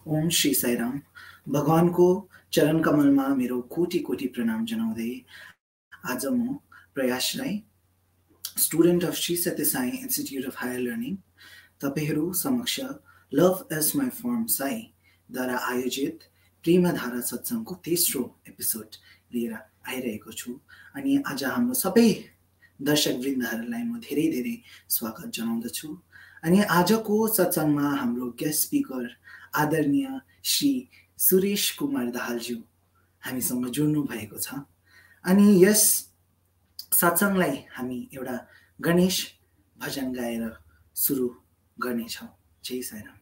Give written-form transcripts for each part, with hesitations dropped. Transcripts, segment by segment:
ओम श्री साईराम। भगवानको चरण कमलमा मेरो कोटी कोटी प्रणाम जनाउँदै आज म प्रयास राई, स्टुडेन्ट अफ श्री सत्य Sai institute of higher learning, तपाईहरू समक्ष love is my form Sai द्वारा आयोजित प्रेमधारा सत्सङ्गको तेस्रो एपिसोड लिएर आइरहेको छु। अनि आज हाम्रो सबै दर्शक वृन्दहरूलाई म धेरै धेरै स्वागत जनाउँदछु। अनि आजको सत्सङ्गमा हाम्रो गेस्ट स्पिकर आदरणीय श्री सुरेश कुमार दाहालज्यू हामीसँग जोड्नु भएको छ। अनि यस सत्सङ्गलाई हामी एउटा गणेश भजन गाएर सुरु गर्नेछौँ। जय साईराम।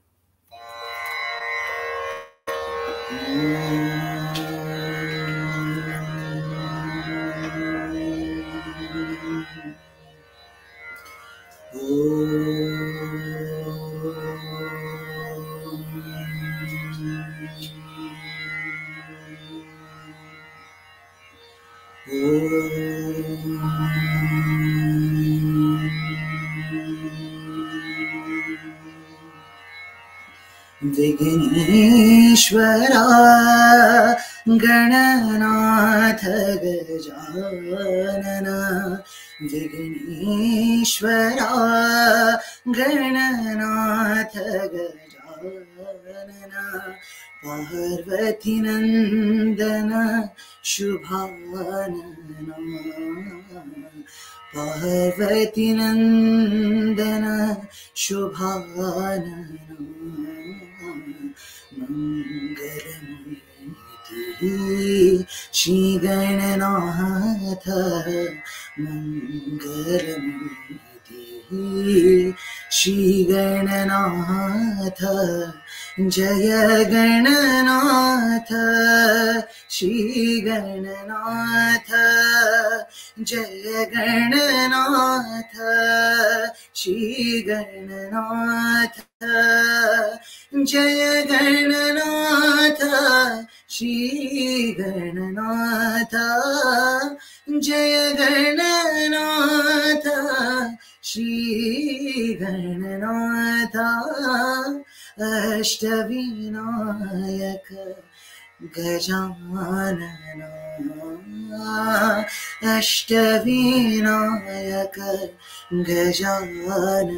विघ्नेश्वरा गणनाथ गजानन, विघ्नेश्वरा गणनाथ गजानन, पार्वती नंदन शुभानना, पार्वती नंदन शुभानना, मंगलमूर्ति श्री गणनाथ, मंगलमूर्ति श्री गणनाथ, जय गणनाथ श्री गणनाथ, जय गणनाथ श्री गणनाथ, जय गणनाथ श्री गणनाथ, जय गणनाथ श्री गणनाथ, अष्टविनायक गजानन, अष्टविनायक गजानन,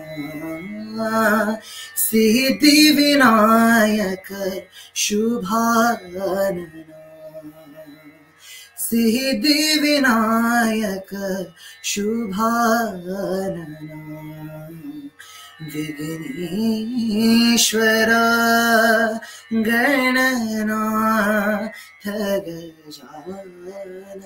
सिद्धिविनायक शुभानना, सिद्धिविनायक शुभानना, विघ्नेश्वर गणनाथ गजानन।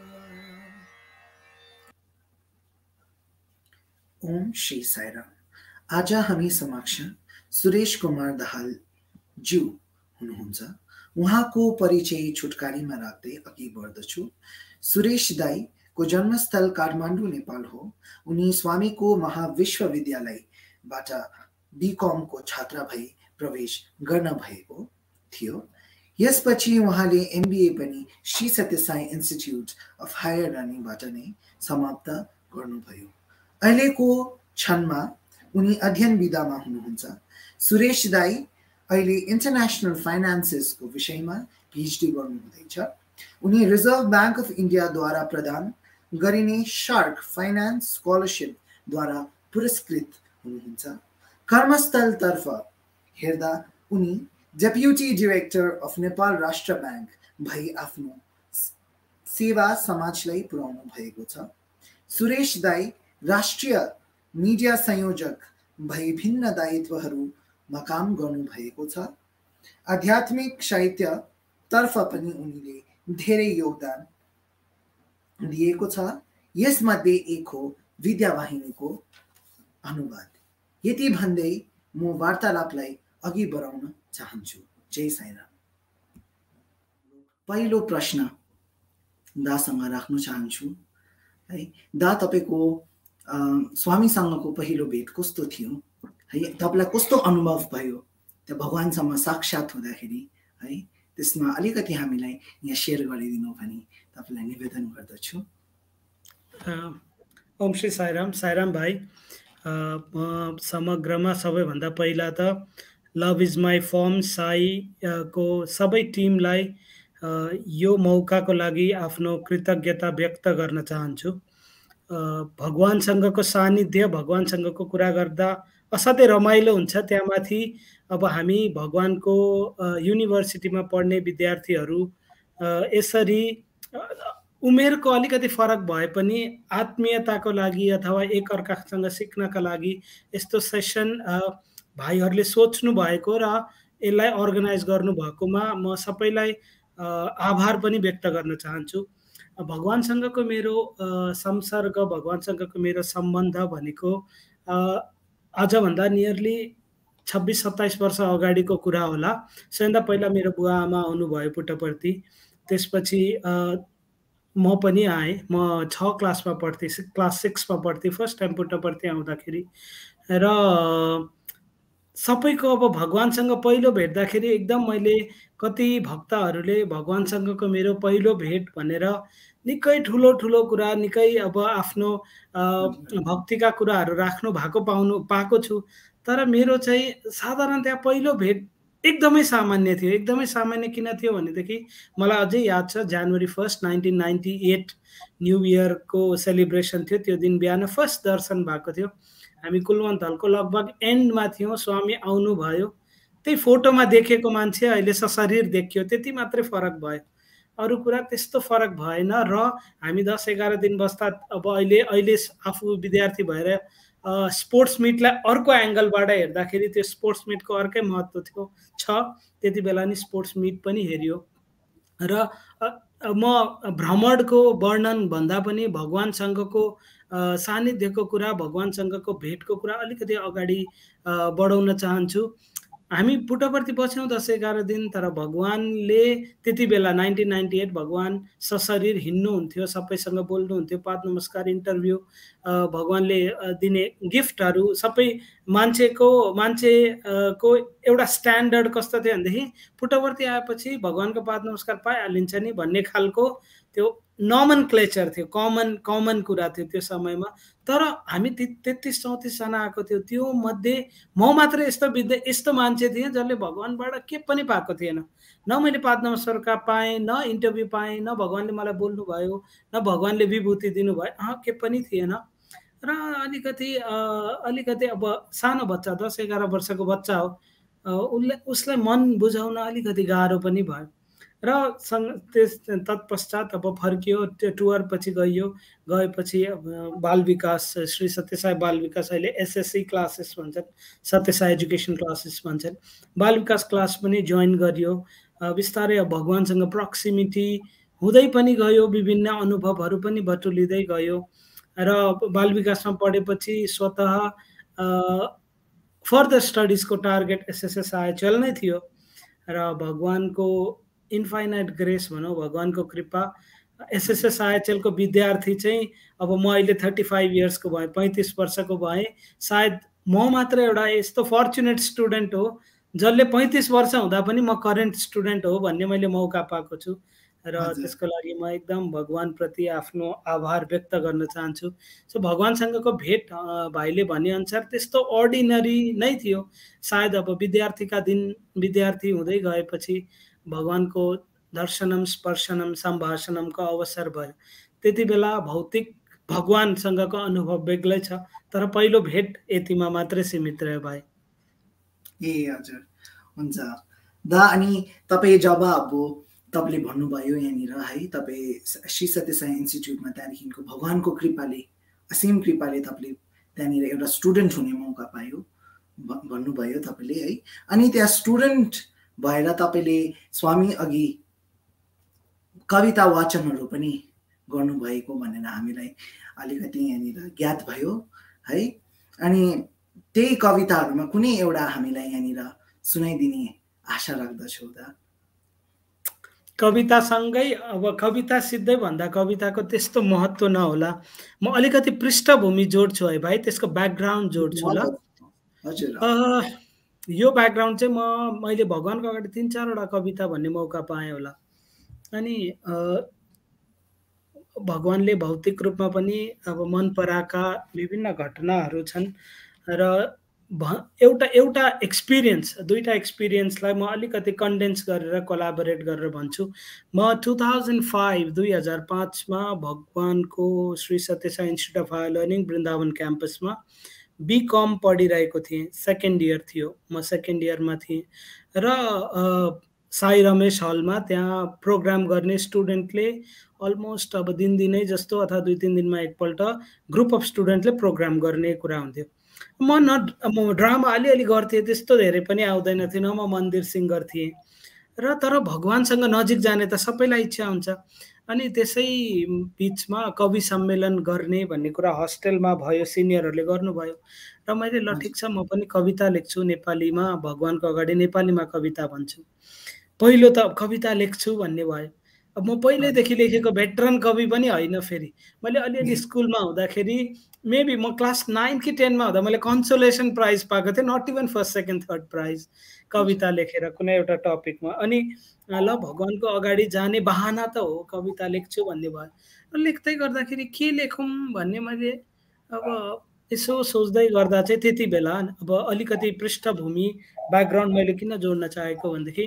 ओम श्री साईराम। आज हामी समक्ष सुरेश कुमार दाहालज्यू हुनुहुन्छ। उहाँको परिचय छुटकारीमा राख्दै अघि बढ्दछु। सुरेश दाईको जन्मस्थल काठमाडौँ नेपाल हो। उनी स्वामीको महाविश्वविद्यालयबाट बीकम को छात्र भई प्रवेश गर्न भएको थियो। यसपछि उहाँले एमबीए पनि श्री सत्य साई इन्स्टिट्युट अफ हायर लर्निङबाट नै समाप्त गर्नुभयो। अहिलेको क्षणमा उनी अध्ययन विधामा हुनुहुन्छ। सुरेश दाई अहिले इन्टरनेशनल फाइनान्सेसको विषयमा पीएचडी गर्नुहुँदैछ। उनी रिजर्भ बैंक अफ इन्डियाद्वारा प्रदान गरिने शार्क फाइनान्स स्कलरशिपद्वारा पुरस्कृत हुनुहुन्छ। कर्मस्थलतर्फ हेर्दा उनी डेप्युटी डाइरेक्टर अफ नेपाल राष्ट्र बैंक भई आफ्नो सेवा समाजलाई पुर्याउनु भएको छ। सुरेश दाई राष्ट्रिय मिडिया संयोजक भई भिन्न दायित्वहरूमा काम गर्नु भएको छ। आध्यात्मिक साहित्यतर्फ पनि उनीले धेरै योगदान दिएको छ। यसमध्ये एक हो विद्यावाहिनीको अनुवाद। यति भन्दै म वार्तालापलाई अघि बढाउन चाहन्छु। जय साईराम। पहिलो प्रश्न दासँग राख्न चाहन्छु है। दा, तपाईको स्वामीसँगको पहिलो भेट कस्तो थियो है? तपाईलाई कस्तो अनुभव भयो त्यो भगवानसँग साक्षात हुँदाखेरि है? त्यसमा अलिकति हामीलाई यहाँ शेयर गरिदिनु भनी तपाईलाई निवेदन गर्दछु। ओम श्री साईराम। साईराम भाइ, समग्रमा सबैभन्दा पहिला त love is my form Sai को सबै टिमलाई यो मौकाको लागि आफ्नो कृतज्ञता व्यक्त गर्न चाहन्छु। भगवानसँगको सानिध्य, भगवानसँगको कुरा गर्दा असाध्यै रमाइलो हुन्छ। त्यहाँमाथि अब हामी भगवानको युनिभर्सिटीमा पढ्ने विद्यार्थीहरू यसरी उमेरको अलिकति फरक भए पनि आत्मीयताको लागि अथवा एकअर्कासँग सिक्नका लागि यस्तो सेसन भाइहरूले सोच्नु भएको र यसलाई अर्गनाइज गर्नुभएकोमा म सबैलाई आभार पनि व्यक्त गर्न चाहन्छु। भगवानसँगको मेरो संसर्ग, भगवानसँगको मेरो सम्बन्ध भनेको आजभन्दा नियरली 26-27 वर्ष अगाडिको कुरा होला। सबैभन्दा पहिला मेरो बुवा आमा आउनुभयो पुट्टपर्ती। त्यसपछि म पनि आएँ। म 6 क्लासमा पढ्थेँ, क्लास 6 मा पढ्थेँ फर्स्ट टाइम पुट्टपर्ती आउँदाखेरि। र सबैको अब भगवानसँग पहिलो भेट्दाखेरि एकदम मैले कति भक्तहरूले भगवानसँगको मेरो पहिलो भेट भनेर निकै ठुलो ठुलो कुरा, निकै अब आफ्नो भक्तिका कुराहरू राख्नु पाएको छु। तर मेरो चाहिँ साधारणतया पहिलो भेट एकदमै सामान्य थियो। एकदमै सामान्य किन थियो भनेदेखि मलाई अझै याद छ, जनवरी 1 1998 न्यू इयरको सेलिब्रेसन थियो। त्यो दिन बिहान फर्स्ट दर्शन भएको थियो। हामी कुलवन्त लगभग एन्डमा थियौँ। स्वामी आउनुभयो। त्यही फोटोमा देखेको मान्छे अहिले सशरीर देखियो, त्यति मात्रै फरक भयो। अरू कुरा त्यस्तो फरक भएन। र हामी 10-11 दिन बस्दा अब अहिले आफू विद्यार्थी भएर स्पोर्ट्स मिटलाई अर्को एङ्गलबाट हेर्दाखेरि त्यो स्पोर्ट्स मिटको अर्कै महत्त्व थियो त्यति बेला नि स्पोर्ट्स मिट पनि हेरियो। र म भ्रमणको वर्णन भन्दा पनि भगवानसँगको सानिध्यको कुरा, भगवानसँगको भेटको कुरा अलिकति अगाडि बढाउन चाहन्छु। हामी पुट्टपर्ती बस्यौँ 10-11 दिन, तर भगवानले त्यति बेला 1998 भगवान सशरीर हिँड्नुहुन्थ्यो, सबैसँग बोल्नुहुन्थ्यो, पाद नमस्कार, इन्टरभ्यू, भगवानले दिने गिफ्टहरू सबै मान्छेको एउटा स्ट्यान्डर्ड कस्तो थियो भनेदेखि पुट्टपर्ती आएपछि भगवानको पाद नमस्कार पाइहालिन्छ नि भन्ने खालको त्यो नोमेनक्लेचर थियो, कमन कुरा थियो त्यो समयमा। तर हामी 33-34 जना आएको थियो। त्यो मध्ये म मात्र यस्तो मान्छे थिएँ जसले भगवानबाट के पनि पाएको थिएन। न मैले पाद नमस्कार पाएँ, न इन्टरभ्यू पाएँ, न भगवानले मलाई बोल्नु भयो, न भगवानले विभूति दिनुभयो, के पनि थिएन। र अलिकति अब सानो बच्चा, 10-11 वर्षको बच्चा हो, उसलाई मन बुझाउन अलिकति गाह्रो पनि भयो। र तत्पश्चात अब फर्कियो, त्यो टुर पछि गएपछि बाल विकास, श्री सत्यसाई बाल विकास, अहिले एसएससी क्लासेस भन्छन्, सत्यसाई एजुकेसन क्लासेस भन्छन्, बाल विकास क्लास पनि जोइन गरियो। बिस्तारै भगवानसँग प्रक्सिमिटी हुँदै पनि गयो, विभिन्न अनुभवहरू पनि बटुलिँदै गयो। र बाल विकासमा पढेपछि स्वतः फर्दर स्टडिजको टार्गेट एसएसएसआइएचएल नै थियो। र भगवानको इन्फाइनाइट ग्रेस भनौँ, भगवानको कृपा, एसएसएसआइएचएल को विद्यार्थी चाहिँ अब म अहिले 35 इयर्सको भएँ, 35 वर्षको भएँ। सायद म मात्र एउटा यस्तो फर्चुनेट स्टुडेन्ट हो जसले 35 वर्ष हुँदा पनि म करेन्ट स्टुडेन्ट हो भन्ने मैले मौका पाएको छु। र त्यसको लागि म एकदम भगवानप्रति आफ्नो आभार व्यक्त गर्न चाहन्छु। सो भगवानसँगको भेट भाइले भनेअनुसार त्यस्तो अर्डिनरी नै थियो। सायद अब विद्यार्थीका दिन विद्यार्थी हुँदै गएपछि भगवानको दर्शनम, स्पर्शनम, सम्भाषणमको अवसर भयो। त्यति बेला भौतिक भगवानसँगको अनुभव बेग्लै छ, तर पहिलो भेट यतिमा मात्रै सीमित रह्यो भाइ। हजुर, हुन्छ दा। अनि तपाईँ जब अब तपाईँले भन्नुभयो यहाँनिर है, तपाईँ श्री सत्यसाई इन्स्टिट्युटमा त्यहाँदेखिको भगवानको कृपाले, असीम कृपाले तपाईँले त्यहाँनिर एउटा स्टुडेन्ट हुने मौका पायो भन्नुभयो तपाईँले है। अनि त्यहाँ स्टुडेन्ट भएर तपाईँले स्वामी अघि कविता वाचनहरू पनि गर्नुभएको भनेर हामीलाई अलिकति यहाँनिर ज्ञात भयो है। अनि त्यही कविताहरूमा कुनै एउटा हामीलाई यहाँनिर सुनाइदिने आशा राख्दछु दा। कवितासँगै अब कविता सिद्धै भन्दा कविताको त्यस्तो महत्त्व नहोला, म अलिकति पृष्ठभूमि जोड्छु है भाइ, त्यसको ब्याकग्राउन्ड जोड्छु ल। यो ब्याकग्राउन्ड चाहिँ मैले भगवानको अगाडि 3-4 वटा कविता भन्ने मौका पाएँ होला। अनि भगवानले भौतिक रूपमा पनि अब मन पराएका विभिन्न घटनाहरू छन्। र एउटा एउटा एक्सपिरियन्स, दुईटा एक्सपिरियन्सलाई म अलिकति कन्डेन्स गरेर कोलाबोरेट गरेर भन्छु। म 2005 मा भगवानको श्री सत्य Sai institute of higher learning Vrindavan क्याम्पसमा बीकम पढिरहेको थिएँ। सेकेन्ड इयर थियो, म सेकेन्ड इयरमा थिएँ र साई रमेश हलमा त्यहाँ प्रोग्राम गर्ने स्टुडेन्टले अलमोस्ट अब दिनदिनै जस्तो अथवा 2-3 दिनमा एकपल्ट ग्रुप अफ स्टुडेन्टले प्रोग्राम गर्ने कुरा हुन्थ्यो। म ड्रामा अलिअलि गर्थेँ, त्यस्तो धेरै पनि आउँदैन थियो, न म मन्दिर सिङ्गर थिएँ र तर भगवानसँग नजिक जाने त सबैलाई इच्छा हुन्छ। अनि त्यसै बिचमा कवि सम्मेलन गर्ने भन्ने कुरा हस्टेलमा भयो, सिनियरहरूले गर्नुभयो र मैले ल ठिक छ म पनि कविता लेख्छु नेपालीमा, भगवानको अगाडि नेपालीमा कविता भन्छु। पहिलो त कविता लेख्छु भन्ने भयो। अब म पहिल्यैदेखि लेखेको भेटरन कवि पनि होइन फेरि। मैले अलिअलि स्कुलमा हुँदाखेरि मेबी म क्लास 9 कि 10 मा हुँदा मैले कन्सोलेसन प्राइज पाएको थिएँ, not even first, second, third prize कविता लेखेर कुनै एउटा टपिकमा। अनि ल भगवानको अगाडि जाने बहाना त हो, कविता लेख्छु भन्ने भयो। र लेख्दै गर्दाखेरि के लेखौँ भन्ने मैले अब यसो सोच्दै गर्दा चाहिँ त्यति बेला अब अलिकति पृष्ठभूमि ब्याकग्राउन्ड मैले किन जोड्न चाहेको भनेदेखि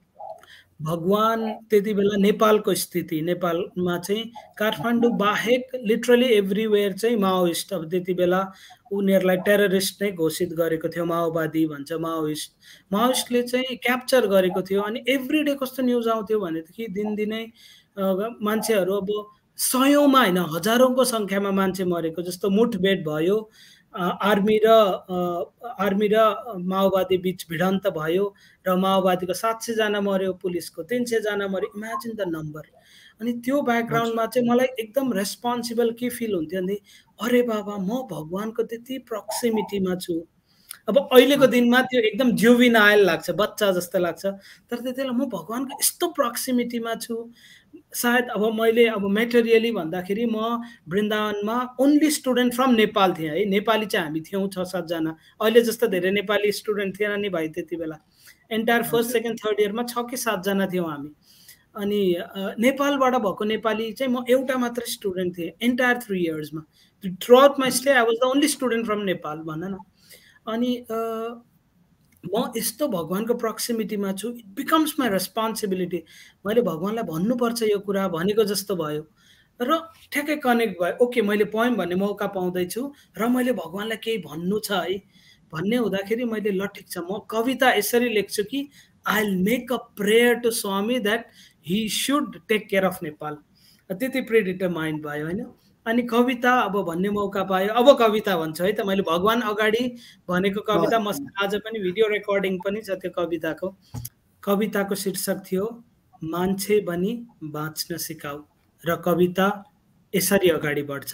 भगवान त्यति बेला नेपालको स्थिति, नेपालमा चाहिँ काठमाडौँ बाहेक लिटरली एभ्रिवेयर चाहिँ माओइस्ट, अब त्यति बेला उनीहरूलाई टेररिस्ट नै घोषित गरेको थियो, माओवादी भन्छ, माओइस्टले चाहिँ क्याप्चर गरेको थियो। अनि एभ्री डे कस्तो न्युज आउँथ्यो भनेदेखि दिनदिनै मान्छेहरू अब सयौँमा होइन हजारौँको सङ्ख्यामा मान्छे मरेको जस्तो मुठभेड भयो, आर्मी र माओवादी बीच भिडन्त भयो र माओवादीको 700 जना मर्यो, पुलिसको 300 जना मर्यो। Imagine the number. अनि त्यो ब्याकग्राउन्डमा चाहिँ मलाई एकदम रेस्पोन्सिबल के फिल हुन्थ्यो भने अरे बाबा म भगवानको त्यति प्रक्सिमिटीमा छु। अब अहिलेको दिनमा त्यो एकदम जुभिनाइल लाग्छ, बच्चा जस्तो लाग्छ, तर त्यतिबेला म भगवानको यस्तो प्रक्सिमिटीमा छु। सायद अब मैले अब मेटेरियली भन्दाखेरि म वृन्दावनमा ओन्ली स्टुडेन्ट फ्रम नेपाल थिएँ है। नेपाली चाहिँ हामी थियौँ 6-7 जना। अहिले जस्तो धेरै नेपाली स्टुडेन्ट थिएन नि भाइ त्यति बेला। एन्टायर फर्स्ट, सेकेन्ड, थर्ड इयरमा 6 कि 7 जना थियौँ हामी। अनि नेपालबाट भएको नेपाली चाहिँ म एउटा मात्र स्टुडेन्ट थिएँ एन्टायर 3 इयर्समा। Throughout my stay I was the only student from Nepal भन न। अनि म यस्तो भगवानको प्रक्सिमिटीमा छु, इट बिकम्स माई रेस्पोन्सिबिलिटी। मैले भगवानलाई भन्नुपर्छ यो कुरा भनेको जस्तो भयो र ठ्याक्कै कनेक्ट भयो। ओके मैले पोएम भन्ने मौका पाउँदैछु र मैले भगवानलाई केही भन्नु छ है भन्ने हुँदाखेरि मैले ल ठिक छ म कविता यसरी लेख्छु कि I will make a prayer to Swami that he should take care of Nepal. त्यति प्रिडिटरमाइन्ड भयो होइन। अनि कविता अब भन्ने मौका पायो, अब कविता भन्छु है त। मैले भगवान अगाडि भनेको कविता मसँग आज पनि भिडियो रेकर्डिङ पनि छ त्यो कविताको। कविताको शीर्षक थियो मान्छे बनी बाँच्न सिकाऊ र कविता यसरी अगाडि बढ्छ।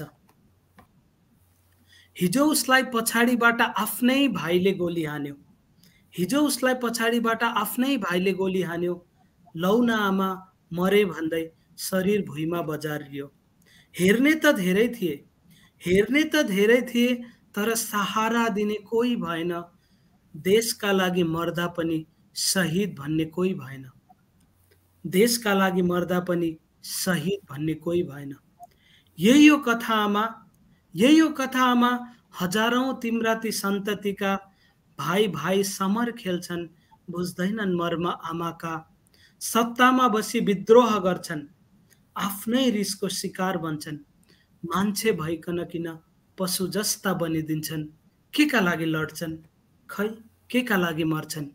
हिजो उसलाई पछाडिबाट आफ्नै भाइले गोली हान्यो, हिजो उसलाई पछाडिबाट आफ्नै भाइले गोली हान्यो, लौन आमा मरे भन्दै शरीर भुइँमा बजारियो। हेर्ने त धेरै थिए, हेर्ने त धेरै थिए, तर सहारा दिने कोही भएन। देशका लागि मर्दा पनि शहीद भन्ने कोही भएन, देशका लागि मर्दा पनि शहीद भन्ने कोही भएन। यही हो कथा आमा, यही हो कथा आमा, हजारौं तिम्रा ती सन्ततिका भाइ भाइ समर खेल्छन्, बुझ्दैनन् मर्म आमाका। सत्तामा बसी विद्रोह गर्छन्, आफ्नै रिसको शिकार बन्छन्, मान्छे भइकन किन पशु जस्ता बनिदिन्छन्। के का लागि लड्छन्, खै के का लागि मर्छन्।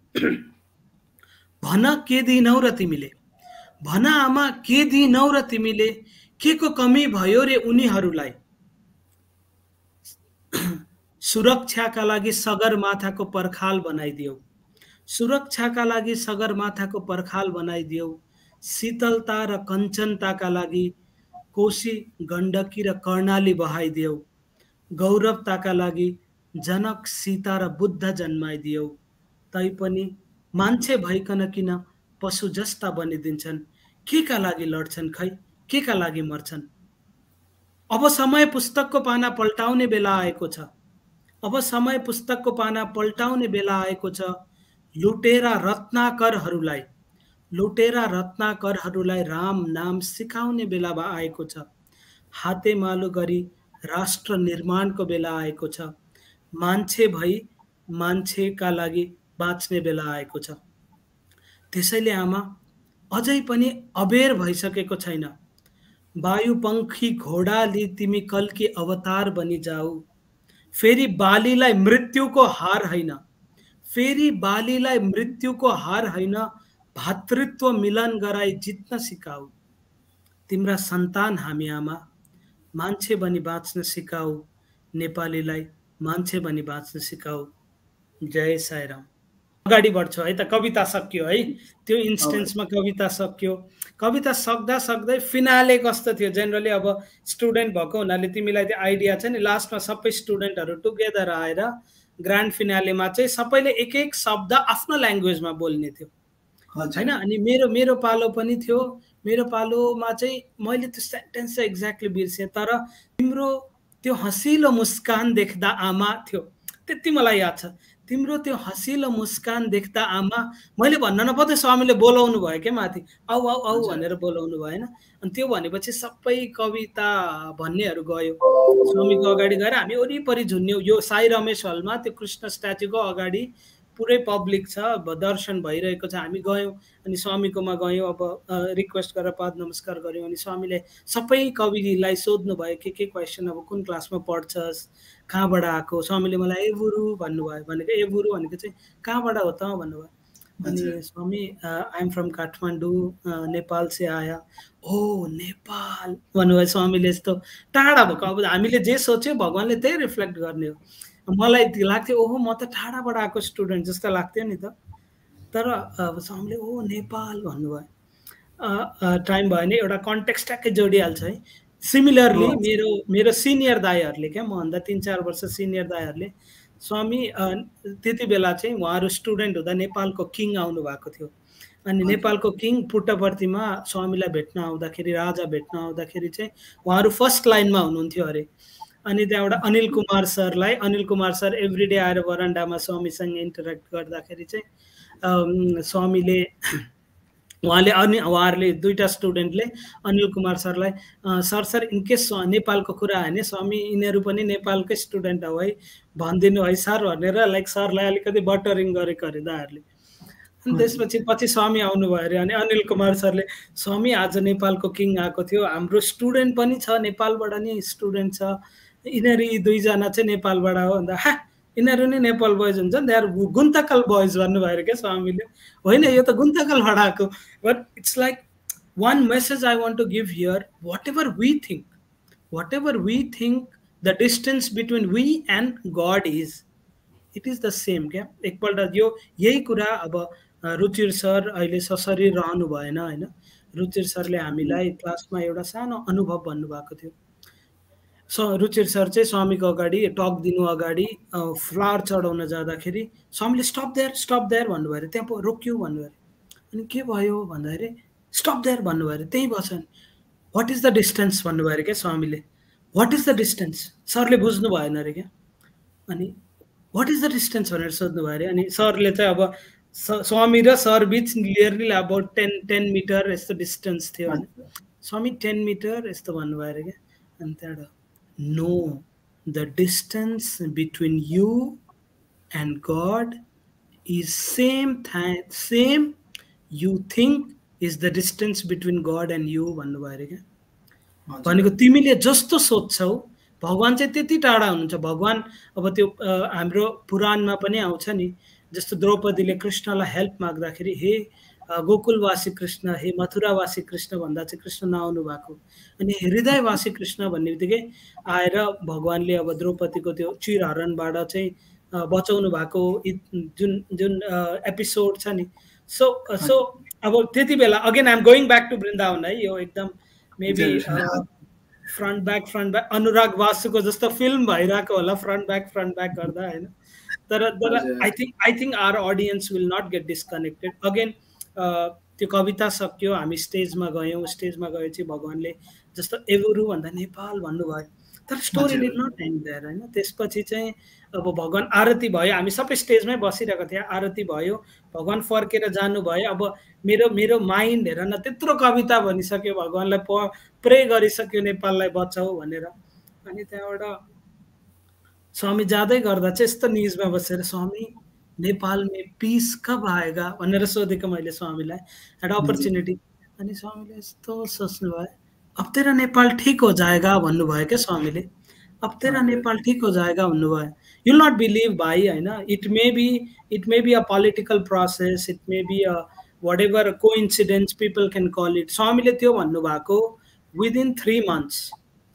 भन के दिनौ र तिमीले, भन आमा के दिनौ र तिमीले, के को कमी भयो रे उनीहरूलाई। सुरक्षाका लागि सगरमाथाको पर्खाल बनाइदियो, सुरक्षाका लागि सगरमाथाको पर्खाल बनाइदियो। शीतलता र कञ्चनताका लागि कोशी गण्डकी र कर्णाली बहाइदियो। गौरवताका लागि जनक सीता र बुद्ध जन्माइदियो। तैपनि मान्छे भइकन किन पशु जस्ता बनिदिन्छन्। के का लागि लड्छन्, खै के का लागि मर्छन्। अब समय पुस्तकको पाना पल्टाउने बेला आएको छ, अब समय पुस्तकको पाना पल्टाउने बेला आएको छ। लुटेरा रत्नाकरहरूलाई, लुटेरा रत्नाकरहरूलाई राम नाम सिकाउने बेला आएको छ। हातेमालो गरी राष्ट्र निर्माणको बेला आएको छ। मान्छे भई मान्छेका लागि बाँच्ने बेला आएको छ। त्यसैले आमा, अझै पनि अबेर भइसकेको छैन। वायुपंखी घोडाली तिमी कल्की अवतार बनी जाऊ। फेरि बालीलाई मृत्युको हार होइन, फेरि बालीलाई मृत्युको हार होइन, भातृत्व मिलन गराई जित्न सिकाऊ। तिम्रा सन्तान हामी आमा, मान्छे बनी बाँच्न सिकाऊ। नेपालीलाई मान्छे बनी बाँच्न सिकाऊ। जय साईराम। अगाडि बढ्छु है त, कविता सकियो है, त्यो इन्स्टेन्समा कविता सकियो। कविता सक्दा सक्दै फिनाले कस्तो थियो, जेनरली अब स्टुडेन्ट भएको हुनाले तिमीलाई त्यो आइडिया छ नि, लास्टमा सबै स्टुडेन्टहरू टुगेदर आएर ग्रान्ड फिनालेमा चाहिँ सबैले एक एक शब्द आफ्नो ल्याङ्ग्वेजमा बोल्ने थियो होइन। अनि मेरो पालो पनि थियो। मेरो पालोमा चाहिँ मैले त्यो सेन्टेन्स चाहिँ एक्ज्याक्टली बिर्सेँ, तर तिम्रो त्यो हँसिलो मुस्कान देख्दा आमा थियो, त्यति मलाई याद छ। तिम्रो त्यो हँसिलो मुस्कान देख्दा आमा, मैले भन्न नपर्दा स्वामीले बोलाउनु भयो क्या माथि, आऊ आऊ आऊ भनेर बोलाउनु भएन। अनि त्यो भनेपछि सबै कविता भन्नेहरू गयो स्वामीको अगाडि गएर, हामी वरिपरि झुन्यौँ। यो साई रमेश हलमा त्यो कृष्ण स्ट्याचुको अगाडि पुरै पब्लिक छ, दर्शन भइरहेको छ। हामी गयौँ अनि स्वामीकोमा गयौँ, अब रिक्वेस्ट गरेर पाद नमस्कार गऱ्यौँ। अनि स्वामीले सबै कविलाई सोध्नु भयो के क्वेसन, अब कुन क्लासमा पढ्छस्, कहाँबाट आएको। स्वामीले मलाई एबुरु भन्नुभयो, भनेको एबुरु भनेको चाहिँ कहाँबाट हो त भन्नुभयो। अनि Swami I am from Kathmandu, Nepal से आया। ओ नेपाल भन्नुभयो स्वामीले। यस्तो टाढा भएको, अब हामीले जे सोच्यो भगवान्ले त्यही रिफ्लेक्ट गर्ने हो। मलाई लाग्थ्यो ओहो म त टाढाबाट आएको स्टुडेन्ट जस्तो लाग्थ्यो नि त, तर अब स्वामीले ओ नेपाल भन्नुभयो। टाइम भयो भने एउटा कन्टेक्स्ट ट्याक्कै जोडिहाल्छ है। सिमिलरली मेरो सिनियर दाईहरूले, क्या मभन्दा 3-4 वर्ष सिनियर दाईहरूले, स्वामी त्यति बेला चाहिँ उहाँहरू स्टुडेन्ट हुँदा नेपालको किङ आउनु भएको थियो। अनि नेपालको किङ पुट्टपर्तीमा स्वामीलाई भेट्न आउँदाखेरि, राजा भेट्न आउँदाखेरि चाहिँ उहाँहरू फर्स्ट लाइनमा हुनुहुन्थ्यो अरे। अनि त्यहाँबाट अनिल कुमार सरलाई, अनिल कुमार सर एभ्रिडे आएर बरन्डामा स्वामीसँग इन्टरेक्ट गर्दाखेरि चाहिँ स्वामीले उहाँहरूले दुईटा स्टुडेन्टले अनिल कुमार सरलाई सर इनकेस नेपालको कुरा होइन स्वामी यिनीहरू पनि नेपालकै स्टुडेन्ट हो है भनिदिनु है सर भनेर लाइक सरलाई अलिकति बटरिङ गरेको अरे दाहरूले। अनि त्यसपछि स्वामी आउनुभयो अरे। अनि अनिल कुमार सरले स्वामी आज नेपालको किङ आएको थियो, हाम्रो स्टुडेन्ट पनि छ नेपालबाट नि स्टुडेन्ट छ, यिनीहरू यी दुईजना चाहिँ नेपालबाट हो भन्दा हा यिनीहरू नै नेपाल बोइज हुन्छ नि, यार गुन्तकल बोइज भन्नुभयो क्या स्वामीले। होइन यो त गुन्तकलबाट आएको। But it's like one message I want to give here, whatever we think the distance between we and God is, it is the same क्या। एकपल्ट यही कुरा अब रुचिर सर अहिले ससरी रहनु भएन होइन, रुचिर सरले हामीलाई क्लासमा एउटा सानो अनुभव भन्नुभएको थियो। रुचिर सर चाहिँ स्वामीको अगाडि टक दिनु अगाडि फ्लावर चढाउन जाँदाखेरि स्वामीले स्टप देयर भन्नुभयो अरे, त्यहाँ रोक्यो भन्नुभयो अरे। अनि के भयो भन्दाखेरि स्टप देयर भन्नुभयो अरे, त्यहीँ बस्छ। वाट इज द डिस्टेन्स भन्नुभयो अरे क्या स्वामीले, वाट इज द डिस्टेन्स, सरले बुझ्नु भएन अरे क्या। अनि वाट इज द डिस्टेन्स भनेर सोध्नु भयो अरे। अनि सरले चाहिँ अब स्वामी र सर बिच नियरली अबाउट 10 मिटर यस्तो डिस्टेन्स थियो भने स्वामी 10 मिटर यस्तो भन्नुभयो अरे क्या। अनि त्यहाँबाट no, the distance between you and God is same you think is the distance between God and you भन्नुभयो अरे क्या। भनेको तिमीले जस्तो सोच्छौ भगवान चाहिँ त्यति टाढा हुनुहुन्छ। भगवान अब त्यो हाम्रो पुराणमा पनि आउँछ नि, जस्तो द्रौपदीले कृष्णलाई हेल्प माग्दाखेरि हे गोकुलवासी कृष्ण, हे मथुरावासी कृष्ण भन्दा चाहिँ कृष्ण नआउनु भएको। अनि हृदयवासी कृष्ण भन्ने बित्तिकै आएर भगवानले अब द्रौपदीको त्यो चिरहरणबाट चाहिँ बचाउनु भएको जुन एपिसोड छ नि। सो अब त्यति बेला again I am going back to Vrindavan है, यो एकदम मेबी फ्रन्ट ब्याक अनुराग वासुको जस्तो फिल्म भइरहेको होला फ्रन्ट ब्याक गर्दा होइन। तर I think our audience will not get disconnected. Again त्यो कविता सक्यो, हामी स्टेजमा गएपछि भगवानले जस्तो एबुरु भन्दा नेपाल भन्नुभयो, तर story did not end there होइन। त्यसपछि चाहिँ अब भगवान आरती भयो, हामी सबै स्टेजमै बसिरहेको थियौँ, आरती भयो, भगवान फर्केर जानुभयो। अब मेरो माइन्ड हेर न, त्यत्रो कविता भनिसक्यो, भगवानलाई प्रे गरिसक्यो नेपाललाई बचाऊ भनेर। अनि त्यहाँबाट स्वामी जाँदै गर्दा चाहिँ यस्तो निजमा बसेर स्वामी नेपाल में पीस कब आएगा भनेर सोधेको मैले स्वामीलाई एट अपर्च्युनिटी। अनि स्वामीले यस्तो सोच्नु भयो, अब तेरा नेपाल ठीक हो जाएगा भन्नुभयो क्या स्वामीले। अब तेरा नेपाल ठीक हो जाएगा भन्नुभयो। You'll not believe भाइ हैन, it may be a political process, it may be a whatever coincidence people can call it. स्वामीले त्यो भन्नु भएको within 3 months,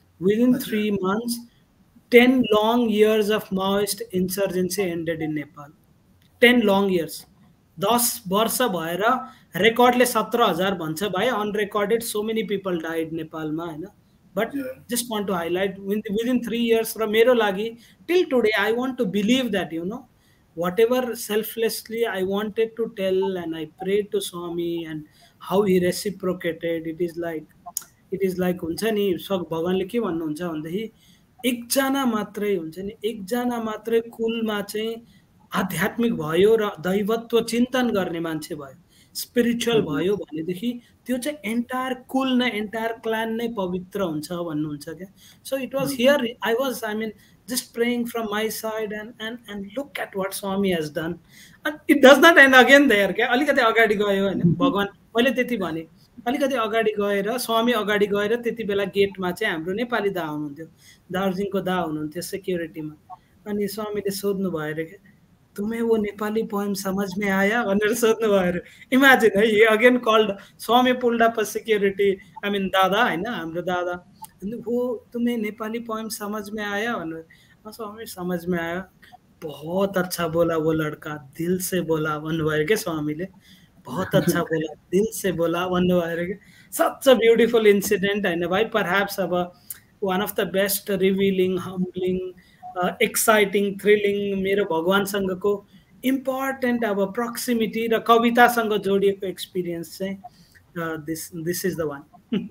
10 long years of Maoist insurgency ended in Nepal. 10 long years. 10 वर्ष भएर रेकर्डले 17,000 भन्छ भाइ, अनरेकर्डेड so many people died नेपालमा हैन। But just want to highlight within 3 years र मेरो लागि till today I want to believe that, you know, whatever selflessly I wanted to tell and I prayed to Swami and how he reciprocated, it is like हुन्छ नि, भगवानले के भन्नुहुन्छ भन्दाखेरि एकजना मात्रै हुन्छ नि, एकजना मात्रै कुलमा चाहिँ आध्यात्मिक भयो र दैवत्व चिन्तन गर्ने मान्छे भयो, स्पिरिचुअल भयो भनेदेखि त्यो चाहिँ एन्टायर कुल नै, एन्टायर क्लान नै पवित्र हुन्छ भन्नुहुन्छ क्या। So it was here I mean just praying from my side and look at what Swami has done. And it does not end again there क्या। अलिकति अगाडि गयो हैन, भगवान मैले त्यति भने अलिकति अगाडि गएर स्वामी अगाडि गएर त्यति बेला गेटमा चाहिँ हाम्रो नेपाली दा हुनुहुन्थ्यो, दार्जिलिङको दा हुनुहुन्थ्यो सेक्युरिटीमा। अनि स्वामीले सोध्नु भयो रे, तुम्हें वो नेपाली पोएम समझ में आया भनेर सोध्नु भयो रे। इमेजिन है, he again called Swami pulled up a security, I mean दादा हैन, हाम्रो दादा। वो तुम्हें नेपाली पोएम समझ में आया भनेर। स्वामी समझ में आया, बहुत अच्छा बोला वो लड़का, दिल से बोला भन्नुभयो क्या स्वामीले। बहुत अच्छा बोला, दिल से बोला भन्नुभयो क्या। सच अ ब्युटिफुल इन्सिडेन्ट हैन भाइ। परह्याप्स अब one of the best revealing, humbling, exciting, thrilling मेरो भगवानसँगको इम्पोर्टेन्ट अब प्रक्सिमिटी र कवितासँग जोडिएको एक्सपिरियन्स चाहिँ दिस इज द वान।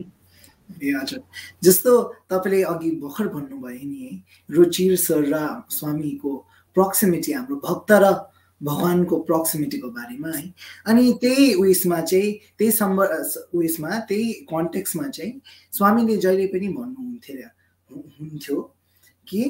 ए हजुर, जस्तो तपाईँले अघि भर्खर भन्नुभयो नि, रुचिर सर र स्वामीको प्रक्सिमिटी, हाम्रो भक्त र भगवानको प्रक्सिमिटीको बारेमा है। अनि त्यही उयसमा चाहिँ त्यही कन्टेक्स्टमा चाहिँ स्वामीले जहिले पनि भन्नुहुन्थ्यो कि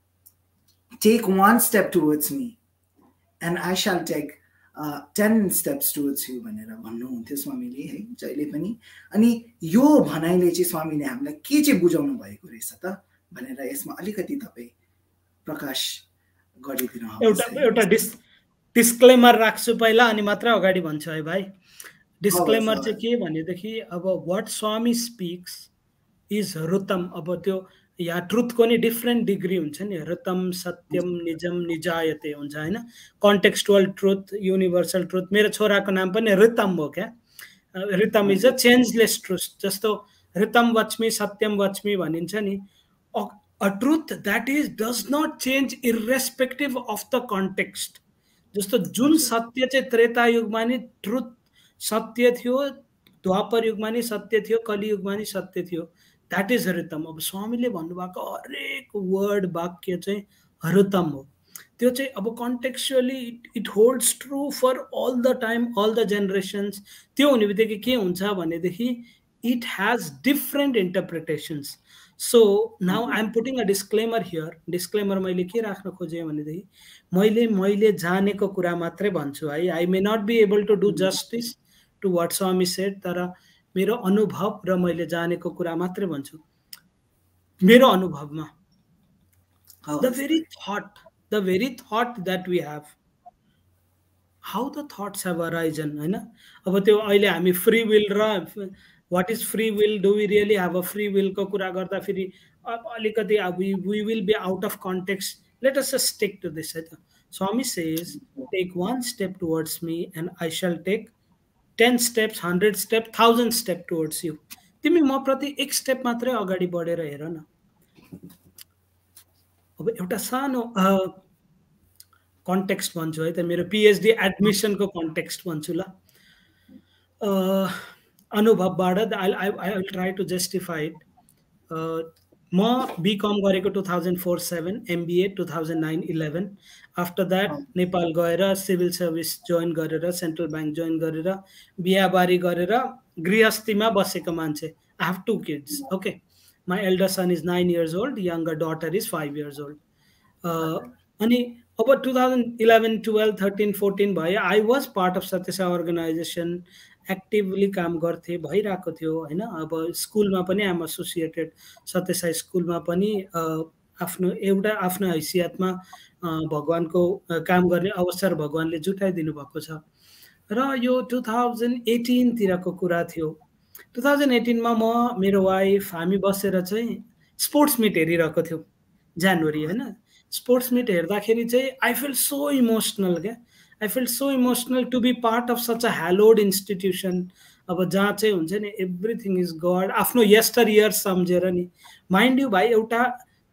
take 1 step towards me and I shall take 10 steps towards you भनेर भन्नुहुन्थ्यो स्वामीले है जहिले पनि। अनि यो भनाइले चाहिँ स्वामीले हामीलाई के चाहिँ बुझाउनु भएको रहेछ त भनेर यसमा अलिकति तपाईँ प्रकाश गरिदिनु। एउटा डिस्क्लेमर राख्छु पहिला अनि मात्र अगाडि भन्छु है भाइ। डिस्क्लेमर चाहिँ के भनेदेखि अब what Swami speaks is ritam. अब त्यो या ट्रुथको नि डिफ्रेन्ट डिग्री हुन्छ नि, ऋतम, सत्यम, निजम, निजायते हुन्छ हैन। Contextual truth, universal truth. मेरो छोराको नाम पनि ऋतम हो क्या। Ritam is a changeless truth. जस्तो ऋतम वच्मी, सत्यम वच्मी भनिन्छ नि, a truth that is does not change irrespective of the context. जस्तो जुन सत्य चाहिँ त्रेता युगमा नि ट्रुथ सत्य थियो, द्वापर युगमा नि सत्य थियो, कलियुगमा नि सत्य थियो, द्याट इज ऋतम। अब स्वामीले भन्नुभएको हरेक वर्ड वाक्य चाहिँ ऋतम हो। त्यो चाहिँ अब contextually it holds true for all the time, all the generations. त्यो हुने बित्तिकै के हुन्छ भनेदेखि it has different interpretations. So now I am putting a disclaimer here. Disclaimer मैले के राख्न खोजेँ भनेदेखि मैले जानेको कुरा मात्रै भन्छु है. I may not be able to do justice to what Swami said, तर मेरो अनुभव र मैले जानेको कुरा मात्रै भन्छु. मेरो अनुभवमा the very thought that we have, how the thoughts have arisen, हैन. अब त्यो अहिले हामी फ्री विल र what is free will, do we really have a free will को कुरा गर्दा फेरि अलिकति we will be out of context. Let us just stick to this. Swami says, take one step towards me and I shall take 10 steps, 100 steps, 1000 steps towards you. तिमी म प्रति एक step मात्रै अगाडि बढेर हेर न. अब एउटा सानो कन्टेक्स्ट भन्छु है त, मेरो पीएचडी एडमिसनको कन्टेक्स्ट भन्छु ल. अनुभवबाट I will try to justify it. म बीकम गरेको 2004-07, एमबीए 2009-11. आफ्टर द्याट नेपाल गएर सिभिल सर्भिस जोइन गरेर, सेन्ट्रल ब्याङ्क जोइन गरेर, बिहाबारी गरेर गृहस्थीमा बसेको मान्छे. I have 2 kids. Okay, my elder son is 9 years old, younger daughter is 5 years old. अनि अब 2011 12 13 14 भयो, I was part of Sathya Sai organisation, actively काम गर्थे, भइरहेको थियो होइन। अब स्कुलमा पनि आम एसोसिएटेड, सत्यसाई स्कुलमा पनि आफ्नो एउटा आफ्नो हैसियतमा भगवानको काम गर्ने अवसर भगवानले जुटाइदिनु भएको छ। र यो 2018 तिरको कुरा थियो। 2018 मा म मेरो वाइफ हामी बसेर चाहिँ स्पोर्ट्स मिट हेरिरहेको थियौँ जनवरी होइन। स्पोर्ट्स मिट हेर्दाखेरि चाहिँ आई फिल सो इमोसनल क्या, I feel so emotional to be part of such a hallowed institution. अब जहाँ चाहिँ हुन्छ नि एभ्रिथिङ इज गड, आफ्नो यस्टर इयर्स सम्झेर नि। माइन्ड यु भाइ, एउटा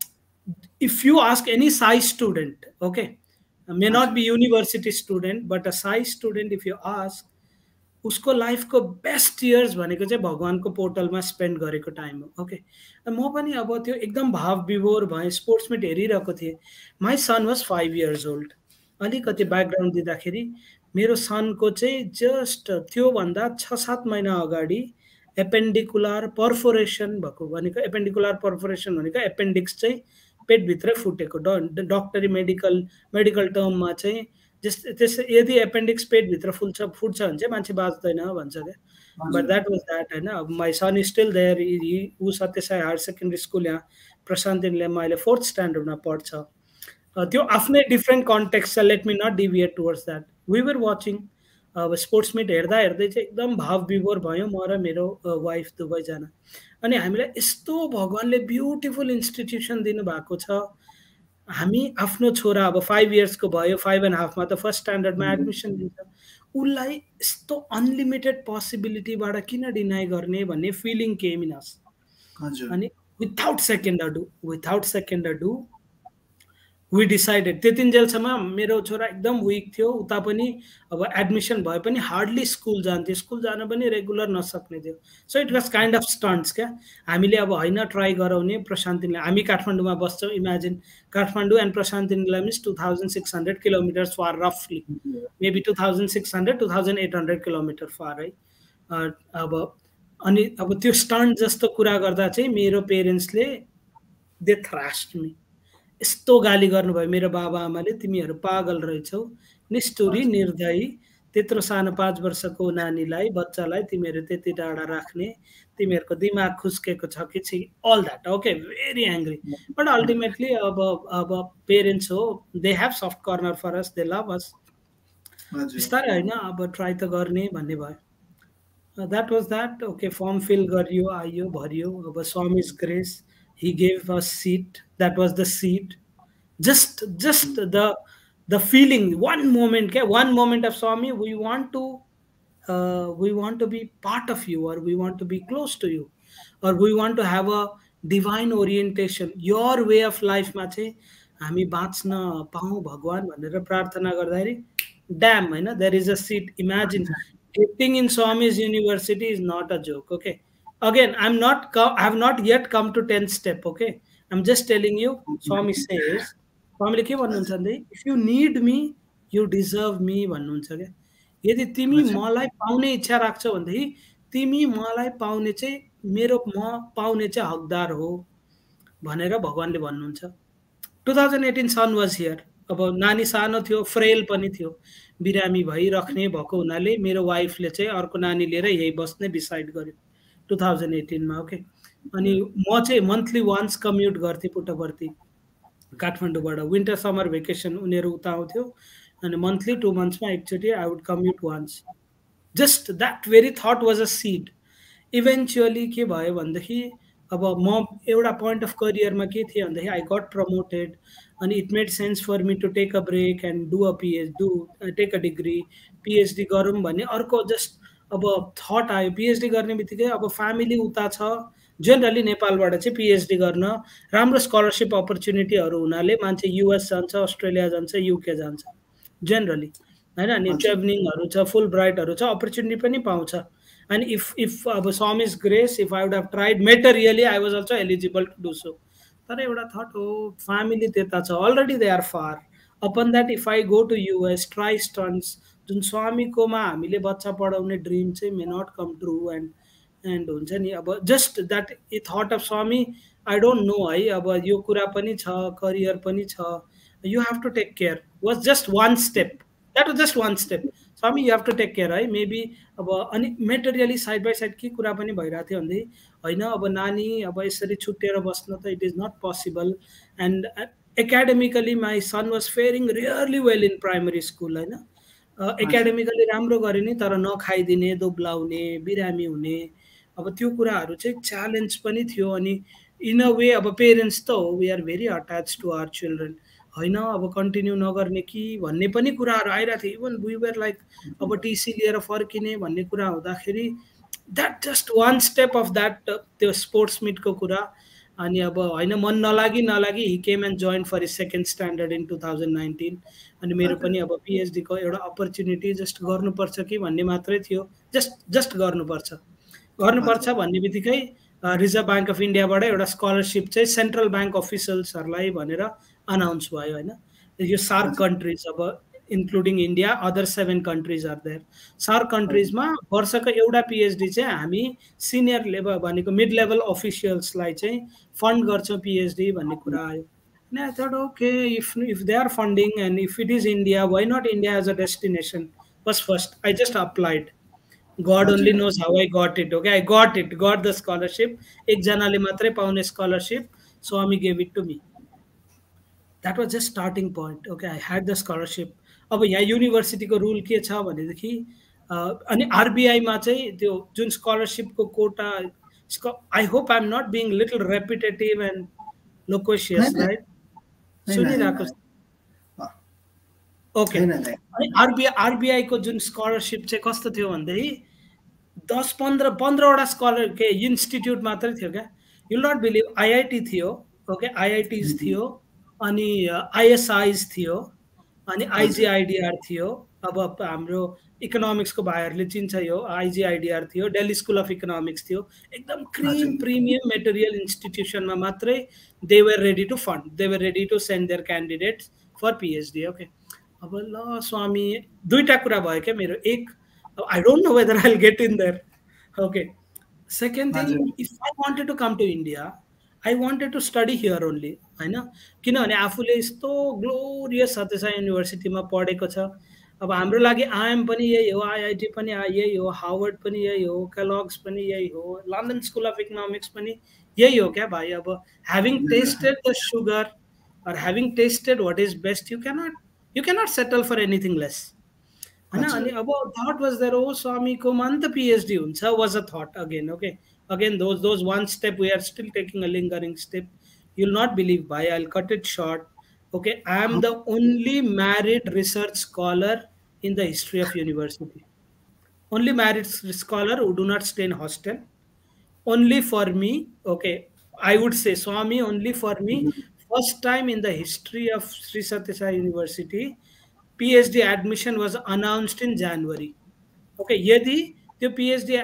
if you ask any Sai student, okay, may not be university student but a Sai student, if you ask, उसको लाइफको बेस्ट इयर्स भनेको चाहिँ भगवानको पोर्टलमा स्पेन्ड गरेको टाइम हो। ओके, म पनि अब त्यो एकदम भाव विभोर भएँ, स्पोर्ट्स मिट हेरिरहेको थिएँ। My son was 5 years old। अलिकति ब्याकग्राउन्ड दिँदाखेरि मेरो सनको चाहिँ जस्ट त्योभन्दा 6-7 महिना अगाडि एपेन्डिकुलर पर्फोरेसन भएको, भनेको एपेन्डिकुलर पर्फोरेसन भनेको एपेन्डिक्स चाहिँ पेटभित्रै फुटेको, डक्टरी मेडिकल टर्ममा चाहिँ त्यस यदि एपेन्डिक्स पेटभित्र फुट्छ भने चाहिँ मान्छे बाँच्दैन भन्छ क्या। बट द्याट वाज द्याट होइन। अब my son is still there, ऊ सत्यसाई हायर सेकेन्ड्री स्कुल यहाँ प्रशान्त इन्डियामा अहिले 4th स्ट्यान्डर्डमा पढ्छ। त्यो आफ्नै डिफ्रेन्ट कन्टेक्स्ट छ, let me not deviate towards that. We were watching, अब स्पोर्ट्स मिट हेर्दा हेर्दै चाहिँ एकदम भाव विभोर भयौँ म र मेरो वाइफ दुवैजना। अनि हामीलाई यस्तो भगवान्ले ब्युटिफुल इन्स्टिट्युसन दिनुभएको छ। हामी आफ्नो छोरा अब 5 years को भयो, 5.5 मा त फर्स्ट स्ट्यान्डर्डमा एडमिसन दिन्छ, उसलाई यस्तो अनलिमिटेड पोसिबिलिटीबाट किन डिनाइ गर्ने भन्ने फिलिङ केम इन अस। अनि without second ado we decided. त्यतिन्जेलसम्म मेरो छोरा एकदम विक थियो, उता पनि अब एडमिसन भए पनि हार्डली स्कुल जान्थ्यो, स्कुल जान पनि रेगुलर नसक्ने थियो। So it was kind of stunts क्या। हामीले अब होइन ट्राई गराउने, प्रशान्तिनीलाई, हामी काठमाडौँमा बस्छौँ, इमेजिन काठमाडौँ एन्ड प्रशान्तिनीलाई मिन्स 2600 किलोमिटर्स फार, रफली मेबी 2600-2800 किलोमिटर फार है। अब अनि अब त्यो स्टन्ट जस्तो कुरा गर्दा चाहिँ मेरो पेरेन्ट्सले दे थ्रास्ड मी, यस्तो गाली गर्नुभयो मेरो बाबा आमाले, तिमीहरू पागल रहेछौ, निष्ठुरी, निर्दयी, त्यत्रो सानो 5 वर्षको नानीलाई, बच्चालाई तिमीहरू त्यति टाढा राख्ने, तिमीहरूको दिमाग खुस्केको छ कि चाहिँ all that. Okay, very angry. But ultimately अब पेरेन्ट्स हो, they have soft corner for us, they love us, बिस्तारै होइन अब ट्राई त गर्ने भन्ने भयो। That was that. Okay, form fill गरियो, आइयो, भरियो। अब Swami's grace, he gave us seat, that was the seat, just the feeling, one moment of Swami, we want to be part of you, or we want to be close to you, or we want to have a divine orientation, your way of life मा चाहिँ हामी बाँच्न पाऊँ भगवान भनेर प्रार्थना गर्दाखेरि dam होइन, there is a seat। imagine getting in Swami's university is not a joke। okay, again, I have not yet come to 10th step। okay, I'm just telling you, Swami says, Swami के भन्नुहुन्छ भन्दै, if you need me, you deserve me भन्नुहुन्छ क्या। यदि तिमी मलाई पाउने इच्छा राख्छौ भन्दै तिमी मलाई पाउने चाहिँ म पाउने चाहिँ हकदार हो भनेर भगवानले भन्नुहुन्छ। 2018 सन वाज हियर। अब नानी सानो थियो, फ्रेल पनि थियो, बिरामी भइराख्ने भएको हुनाले मेरो वाइफले चाहिँ अर्को नानी लिएर यही बस्ने डिसाइड गर्यो 2018 मा। ओके, अनि म चाहिँ मन्थली वान्स कम्युट गर्थेँ पुट्टपर्ती काठमाडौँबाट। विन्टर समर भेकेसन उनीहरू उता आउँथ्यो, अनि मन्थली 2 monthsमा एकचोटि I would commute once. Just that very thought was a seed. Eventually के भयो भनेदेखि अब म एउटा पोइन्ट अफ करियरमा के थिएँ भन्दाखेरि आई गट प्रमोटेड, अनि it made sense for me to take a break and take a degree, PhD गरौँ भन्ने अर्को जस्ट अब थट आयो। पिएचडी गर्ने बित्तिकै अब फ्यामिली उता छ, जेनरली नेपालबाट चाहिँ पिएचडी गर्न राम्रो स्कलरसिप अपर्च्युनिटीहरू हुनाले मान्छे युएस जान्छ, अस्ट्रेलिया जान्छ, युके जान्छ जेनरली होइन। अनि ट्रेभलिङहरू छ, फुल ब्राइटहरू छ, अपर्च्युनिटी पनि पाउँछ। अनि इफ अब Swami's grace, if I would have tried materially, I was also eligible to do so. तर एउटा थट हो, फ्यामिली त्यता छ, already they are far. Upon that if I go to US, try stunts, जुन स्वामीकोमा हामीले बच्चा पढाउने ड्रिम चाहिँ may not come true, and and हुन्छ नि अब just that a thought of Swami I don't know है अब यो कुरा पनि छ करियर पनि छ you have to take care was just one step that was just one step Swami you have to take care है मेबी अब अनि मेटेरियली साइड बाई साइड के कुरा पनि भइरहेको थियो भन्दै होइन अब नानी अब यसरी छुट्टिएर बस्न त it is not possible and academically my son was faring really well in primary school होइन एकाडेमिकली राम्रो गरे नि तर नखाइदिने दोब्लाउने बिरामी हुने अब त्यो कुराहरू चाहिँ च्यालेन्ज पनि थियो अनि इन अ वे अब पेरेन्ट्स त हो we are very attach to our children होइन अब कन्टिन्यू नगर्ने कि भन्ने पनि कुराहरू आइरहेको थियो इभन वी वर लाइक अब टिसी लिएर फर्किने भन्ने कुरा हुँदाखेरि that just one step of that त्यो स्पोर्ट्स मिटको कुरा अनि अब होइन मन नलागी he came and join for is second standard in 2019 अनि मेरो पनि अब पिएचडीको एउटा अपर्च्युनिटी जस्ट गर्नुपर्छ कि भन्ने मात्रै थियो जस्ट गर्नुपर्छ भन्ने बित्तिकै रिजर्भ ब्याङ्क अफ इन्डियाबाट एउटा स्कलरसिप चाहिँ सेन्ट्रल ब्याङ्क अफिसियल्सहरूलाई भनेर अनाउन्स भयो होइन यो सार्क कन्ट्रिज अब including India other 7 countries are there SAARC कन्ट्रिजमा वर्षको एउटा पिएचडी चाहिँ हामी सिनियर लेभल भनेको मिड लेभल अफिसियल्सलाई चाहिँ फन्ड गर्छौँ पिएचडी भन्ने कुरा आयो And I thought, okay, if they are funding and if it is India, why not India as a destination? Was first. I just applied. God only knows how I got it. Okay, I got the scholarship. एक जनाले मात्रै पाउने scholarship. Swami gave it to me. That was just starting point. Okay, I had the scholarship. अब यहाँ युनिभर्सिटीको rule के छ भनेदेखि अनि आरबिआईमा चाहिँ त्यो जुन स्कलरसिपको quota I hope I am not being little repetitive and loquacious right सुनिरहेको ओके अनि आरबिआईको जुन स्कलरसिप चाहिँ कस्तो थियो भन्दाखेरि 10-15वटा स्कलर के इन्स्टिट्युट मात्रै थियो क्या यु नट बिलिभ आइआइटी थियो ओके आइआइटिज थियो अनि आइएसआइज थियो अनि आइजिआइडिआर थियो अब हाम्रो इकोनोमिक्सको भाइहरूले चिन्छ यो आइजिआइडिआर थियो दिल्ली स्कुल अफ इकोनोमिक्स थियो एकदम प्रिमियम मेटेरियल इन्स्टिट्युसनमा मात्रै they were ready to fund they were ready to send their candidates for PhD okay अब ल स्वामी दुईवटा कुरा भयो क्या मेरो एक I don't know whether I will get in there okay second thing if I wanted to come to India I wanted to study here only होइन किनभने आफूले यस्तो ग्लोरियस सत्यसाई युनिभर्सिटीमा पढेको छ अब हाम्रो लागि आइएम पनि यही हो आइआइटी पनि यही हो हार्वर्ड पनि यही हो केलग्स पनि यही हो लन्डन स्कुल अफ इकोनोमिक्स पनि यही हो क्या भाइ अब having tested the sugar or having tasted what is best you cannot settle for anything less हैन अनि अब thought was there oh Swami ko man ta PhD huncha was a thought again those one step we are still taking a lingering step you'll not believe bhai I'll cut it short okay I am the only married research scholar in the history of university only married scholar who do not stay in hostel only for me okay I would say Swami only for me first time in the history of Sri Sathya Sai University, PhD admission was announced in January. Okay, यदि त्यो PhD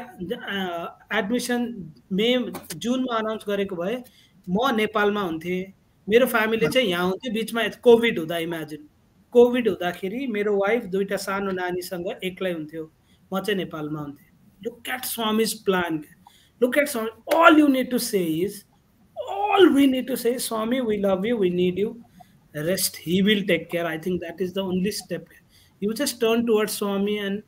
admission मे जुनमा announce गरेको भए म नेपालमा हुन्थे मेरो family चाहिँ यहाँ हुन्थ्यो बिचमा कोभिड हुँदा इमेजिन कोभिड हुँदाखेरि मेरो वाइफ दुईटा सानो नानीसँग एक्लै हुन्थ्यो म चाहिँ नेपालमा हुन्थे look at Swami's plan look at Swami all you need to say is all we need to say Swami we love you we need you rest he will take care I think that is the only step you just turn towards Swami and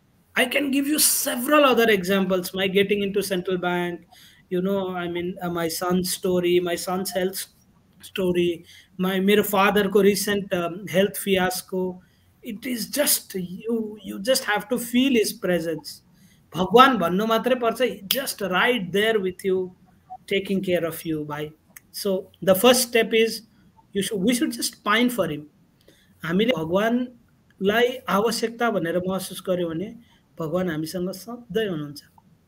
I can give you several other examples my getting into central bank you know I mean my son's story my son's health story my मेरो father ko recent health fiasco it is just you just have to feel his presence भगवान भन्नु मात्रै पर्छ just right there with you taking care of you bhai so the first step is we should just pine for him हामीले भगवानलाई आवश्यकता भनेर महसुस गर्यो भने भगवान हामीसँग सधैँ हुनुहुन्छ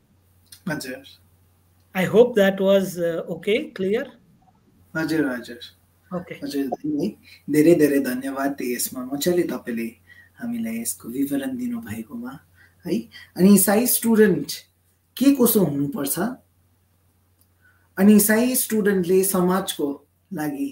हजुर I hope that was okay clear हजुर हजुर okay हजुर धेरै धेरै धन्यवाद यसमा मजाले तपाईले हामीलाई यसको विवरण दिनु भएकोमा है अनि साई स्टुडेन्ट के कसो हुनुपर्छ अनि साई स्टुडेन्टले समाजको लागि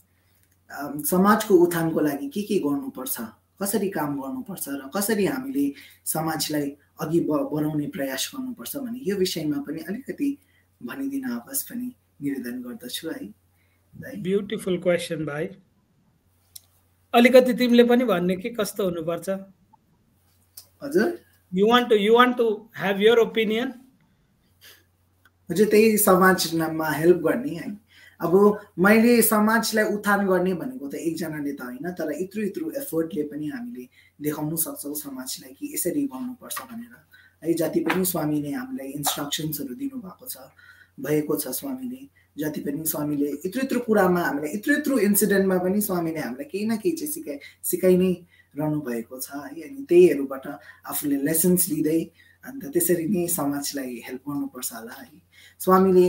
समाजको उत्थानको लागि के गर्नुपर्छ कसरी काम गर्नुपर्छ र कसरी हामीले समाजलाई अघि बढाउने प्रयास गर्नुपर्छ भने यो विषयमा पनि अलिकति भनिदिन आवश्यक पनि निवेदन गर्दछु है। ब्युटिफुल क्वेसन भाइ। अलिकति तिमीले पनि भन्ने कि कस्तो हुनुपर्छ? हजुर, you want to have your opinion? हजुर, त्यही समाजमा हेल्प गर्ने है। अब मैले समाजलाई उत्थान गर्ने भनेको त एकजनाले त होइन, तर यत्रो एफर्टले पनि हामीले देखाउन सक्छौँ समाजलाई कि यसरी गर्नुपर्छ भनेर है। जति पनि स्वामीले हामीलाई इन्स्ट्रक्सन्सहरू भएको छ स्वामीले, जति पनि स्वामीले यत्रो कुरामा हामीलाई यत्रो इन्सिडेन्टमा पनि स्वामीले हामीलाई केही न केही चाहिँ सिकाइ नै रहनु भएको छ है। अनि त्यहीहरूबाट आफूले लेसन्स लिँदै अन्त त्यसरी नै समाजलाई हेल्प गर्नुपर्छ होला है। स्वामीले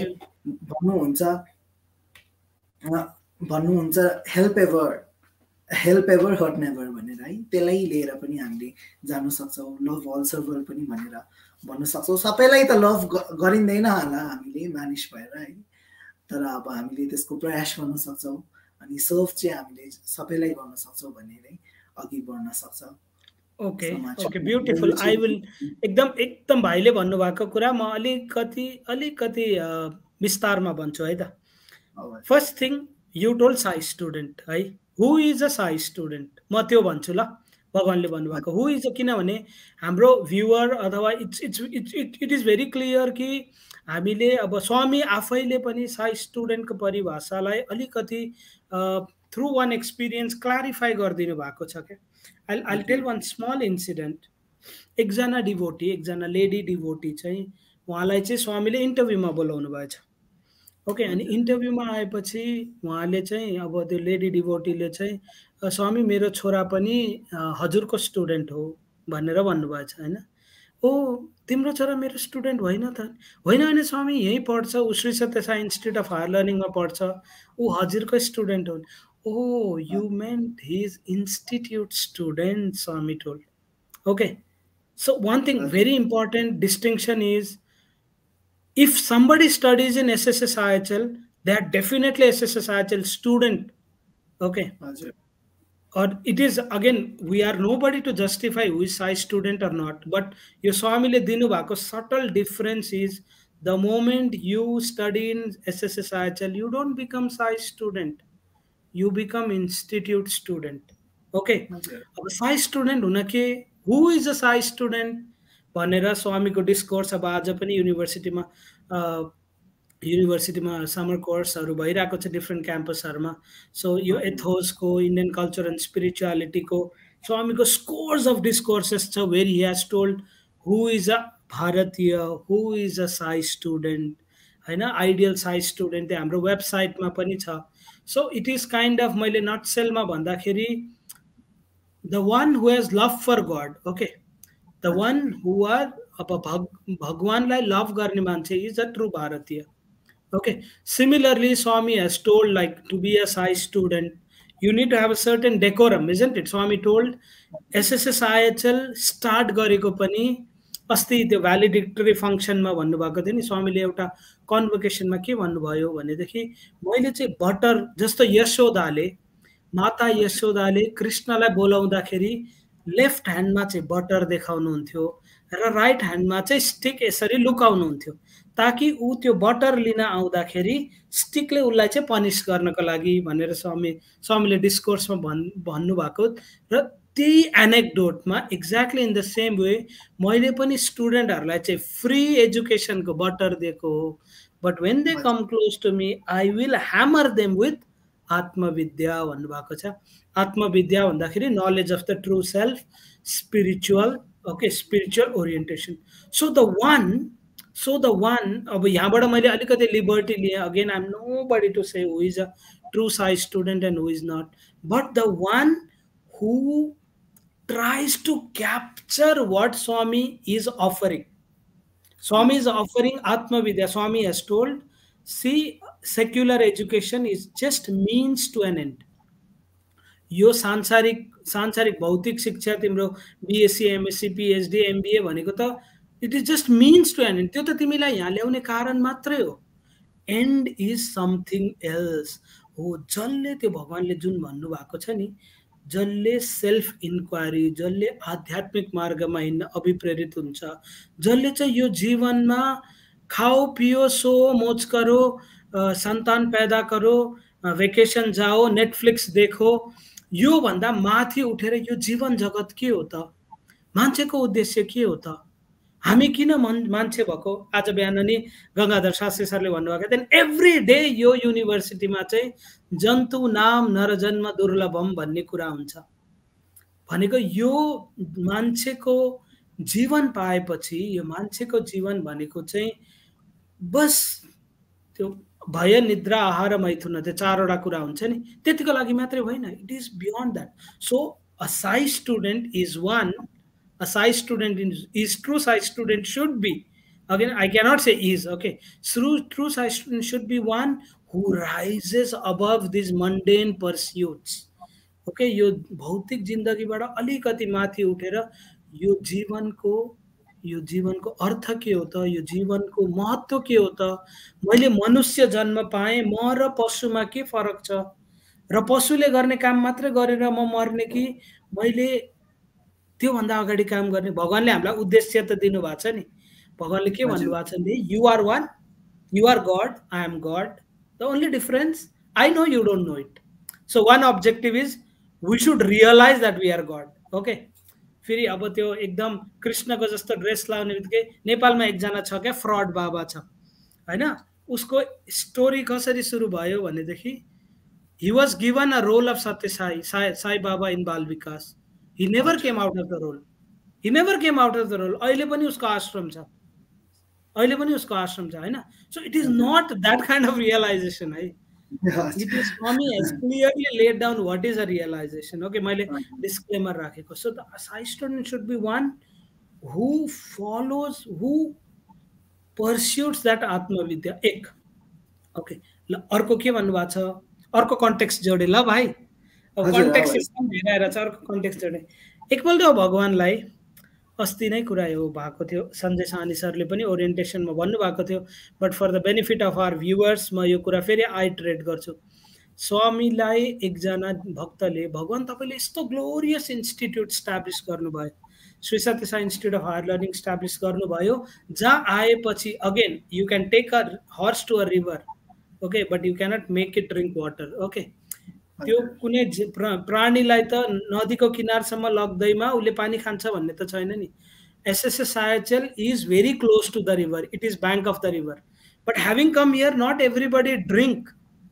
भन्नुहुन्छ हेल्प एभर हर्ट नेभर भनेर है। त्यसलाई लिएर पनि हामीले जान सक्छौँ। लभ अल सर्भर पनि भनेर भन्न सक्छौँ। सबैलाई त लभ गरिँदैन होला हामीले मानिस भएर है, तर अब हामीले त्यसको प्रयास गर्न सक्छौँ अनि सर्भ चाहिँ हामीले सबैलाई गर्न सक्छौँ भनेर अघि बढ्न सक्छ। Okay, beautiful. आई विल एकदम भाइले भन्नुभएको कुरा म अलिकति विस्तारमा भन्छु है त। First thing, you told Sai student है। Who is a Sai student? म त्यो भन्छु ल। भगवानले भन्नुभएको हु इज, किनभने हाम्रो भ्युवर अथवा इट इज भेरी क्लियर कि हामीले अब स्वामी आफैले पनि साई स्टुडेन्टको परिभाषालाई अलिकति थ्रु वान एक्सपिरियन्स क्लारिफाई गरिदिनु भएको छ क्या। I'll tell one small incident. एकजना डिभोटी, एकजना लेडी डिभोटी चाहिँ उहाँलाई चाहिँ स्वामीले इन्टरभ्यूमा बोलाउनु भएछ। ओके, अनि इन्टरभ्यूमा आएपछि उहाँले चाहिँ अब त्यो लेडी डिभोटीले चाहिँ स्वामी मेरो छोरा पनि हजुरको स्टुडेन्ट हो भनेर भन्नुभएछ होइन। ओ, तिम्रो छोरा मेरो स्टुडेन्ट होइन त? होइन स्वामी, यहीँ पढ्छ, ऊ श्री सत्य साई इन्स्टिट्युट अफ हायर लर्निङमा पढ्छ, ऊ हजुरको स्टुडेन्ट हो। Oh, you meant his institute student, Swami told. Okay. So one thing, very important distinction is, if somebody studies in SSSIHL, they are definitely SSSIHL student. Okay. Or it is, again, we are nobody to justify who is Sai student or not. But your Swami le dinu bhako subtle difference is, the moment you study in SSSIHL, you don't become Sai student. You become institute student. Okay. अब Sai student हुन के, who is a Sai student भनेर स्वामीको discourse अब आज पनि युनिभर्सिटीमा summer कोर्सहरू भइरहेको छ डिफ्रेन्ट क्याम्पसहरूमा। सो यो एथोसको, इन्डियन कल्चर एन्ड स्पिरिचुअलिटीको स्वामीको स्कोर्स अफ डिस्कोर्सेस छ, where he has told who is a भारतीय, who is a Sai student होइन। आइडियल साई स्टुडेन्ट त्यो हाम्रो वेबसाइटमा पनि छ। So it is kind of, मैले नटसेलमा भन्दाखेरि, the one who has love for God, okay, the one who are अब भगवानलाई लभ गर्ने मान्छे is a true भारतीय। Okay, similarly Swami has told, like, to be a Sai student you need to have a certain decorum, isn't it? Swami told SSSIHL start गरेको पनि अस्ति त्यो भ्यालिडिक्टरी फङ्सनमा भन्नुभएको थियो नि, स्वामीले एउटा कन्भोकेसनमा के भन्नुभयो भनेदेखि, मैले चाहिँ बटर जस्तो माता यशोदाले कृष्णलाई बोलाउँदाखेरि लेफ्ट ह्यान्डमा चाहिँ बटर देखाउनुहुन्थ्यो र राइट ह्यान्डमा चाहिँ स्टिक यसरी लुकाउनुहुन्थ्यो, ताकि ऊ त्यो बटर लिन आउँदाखेरि स्टिकले उसलाई चाहिँ पनिस गर्नको लागि भनेर स्वामीले डिस्कोर्समा भन्नुभएको। र त्यही एनेक्डोटमा exactly in the same way मैले पनि स्टुडेन्टहरूलाई चाहिँ फ्री एजुकेसनको बटर दिएको हो, but when they come close to me I will hammer them with आत्मविद्या भन्नुभएको छ। आत्मविद्या भन्दाखेरि knowledge of the true self, spiritual, okay, spiritual orientation. So the one अब यहाँबाट मैले अलिकति लिबर्टी लिएँ। Again I am nobody to say who is a true Sai student and who is not, but the one who tries to capture what Swami is offering. Swami is offering Atmavidya. Swami has told, see, secular education is just means to an end. यो सांसारिक भौतिक शिक्षा तिम्रो BSc, MSc, PhD, MBA भनेको त it is just means to an end. त्यो त तिमीलाई यहाँ ल्याउने कारण मात्रै हो। एन्ड इज समथिङ एल्स हो। जसले त्यो भगवानले जुन भन्नुभएको छ नि, जसले सेल्फ इन्क्वायरी, जसले आध्यात्मिक मार्गमा हिँड्न अभिप्रेरित हुन्छ, जसले चाहिँ यो जीवनमा खाओ पियो सो मोज करो, सन्तान पैदा करो, भेकेसन जाओ, नेटफ्लिक्स देखो, यो भन्दा माथि उठेर यो जीवन जगत के हो त, मान्छेको उद्देश्य के हो त, हामी किन मान्छे भएको। आज बिहान नि गंगाधर शास्त्री सरले भन्नुभएको देन एभ्री डे यो युनिभर्सिटीमा चाहिँ जन्तु नाम नरजन्म दुर्लभम भन्ने कुरा हुन्छ। भनेको यो मान्छेको जीवन पाएपछि यो मान्छेको जीवन भनेको चाहिँ बस त्यो भय निद्रा आहार मैथुन त्यो चारवटा कुरा हुन्छ नि, त्यतिको लागि मात्रै होइन, it is beyond that. So a Sai student is one, a Sai student is true Sai student should be, again I cannot say is, okay, true Sai student should be one who rises above these mundane pursuits, okay, यो भौतिक जिन्दगीबाट अलिकति माथि उठेर यो जीवनको अर्थ के हो त, यो जीवनको महत्त्व के हो त, मैले मनुष्य जन्म पाएँ, म र पशुमा के फरक छ, र पशुले गर्ने काम मात्र गरेर म मर्ने कि मैले त्यो भन्दा अगाडि काम गर्ने। भगवानले हामीलाई उद्देश्य त दिनु भएको छ नि, भगवानले के भन्नु भएको छ भने you are one, you are God, I am God, the only difference I know you don't know it. So one objective is we should realise that we are God, okay. फेरि अब त्यो एकदम कृष्णको जस्तो ड्रेस लाउने बित्तिकै नेपालमा एकजना छ क्या फ्रड बाबा छ हैन, उसको स्टोरी कसरी सुरु भयो भनेदेखि he was given a role of Satya Sai Baba in Bal Vikas. He never came out of the role. He never came out of the role. अहिले पनि उसको आश्रम छ, अहिले पनि उसको आश्रम छ हैन। So it is not that kind of realization है। It is Swami has clearly laid down what is a realization. Okay, मैले disclaimer राखेको। So the Sai student should be one who follows, who pursues that आत्मविद्या एक। Okay, ल अर्को के भन्नुभएको छ, अर्को कन्टेक्स्ट जोडे ल भाइ, अब कन्टेक्स्ट सिस्टम हेरेर छ, अर्को कन्टेक्स्ट जोडे। एकपल्ट भगवानलाई अस्ति नै कुरा यो भएको थियो, सञ्जय सानी सरले पनि ओरिएन्टेसनमा भन्नुभएको थियो, but for the benefit of our viewers म यो कुरा फेरि आइटरेट गर्छु। स्वामीलाई एकजना भक्तले भगवान तपाईँले यस्तो ग्लोरियस इन्स्टिट्युट स्टाब्लिस गर्नुभयो, श्री सत्य Sai institute of higher learning establish गर्नुभयो, जहाँ आएपछि again you can take a horse to a river, okay, but you cannot make it drink water, okay. त्यो कुनै प्राणीलाई त नदीको किनारसम्म लग्दैमा उसले पानी खान्छ भन्ने त छैन नि। SSS SIHL is very close to the river, it is bank of the river, but having come here not everybody drink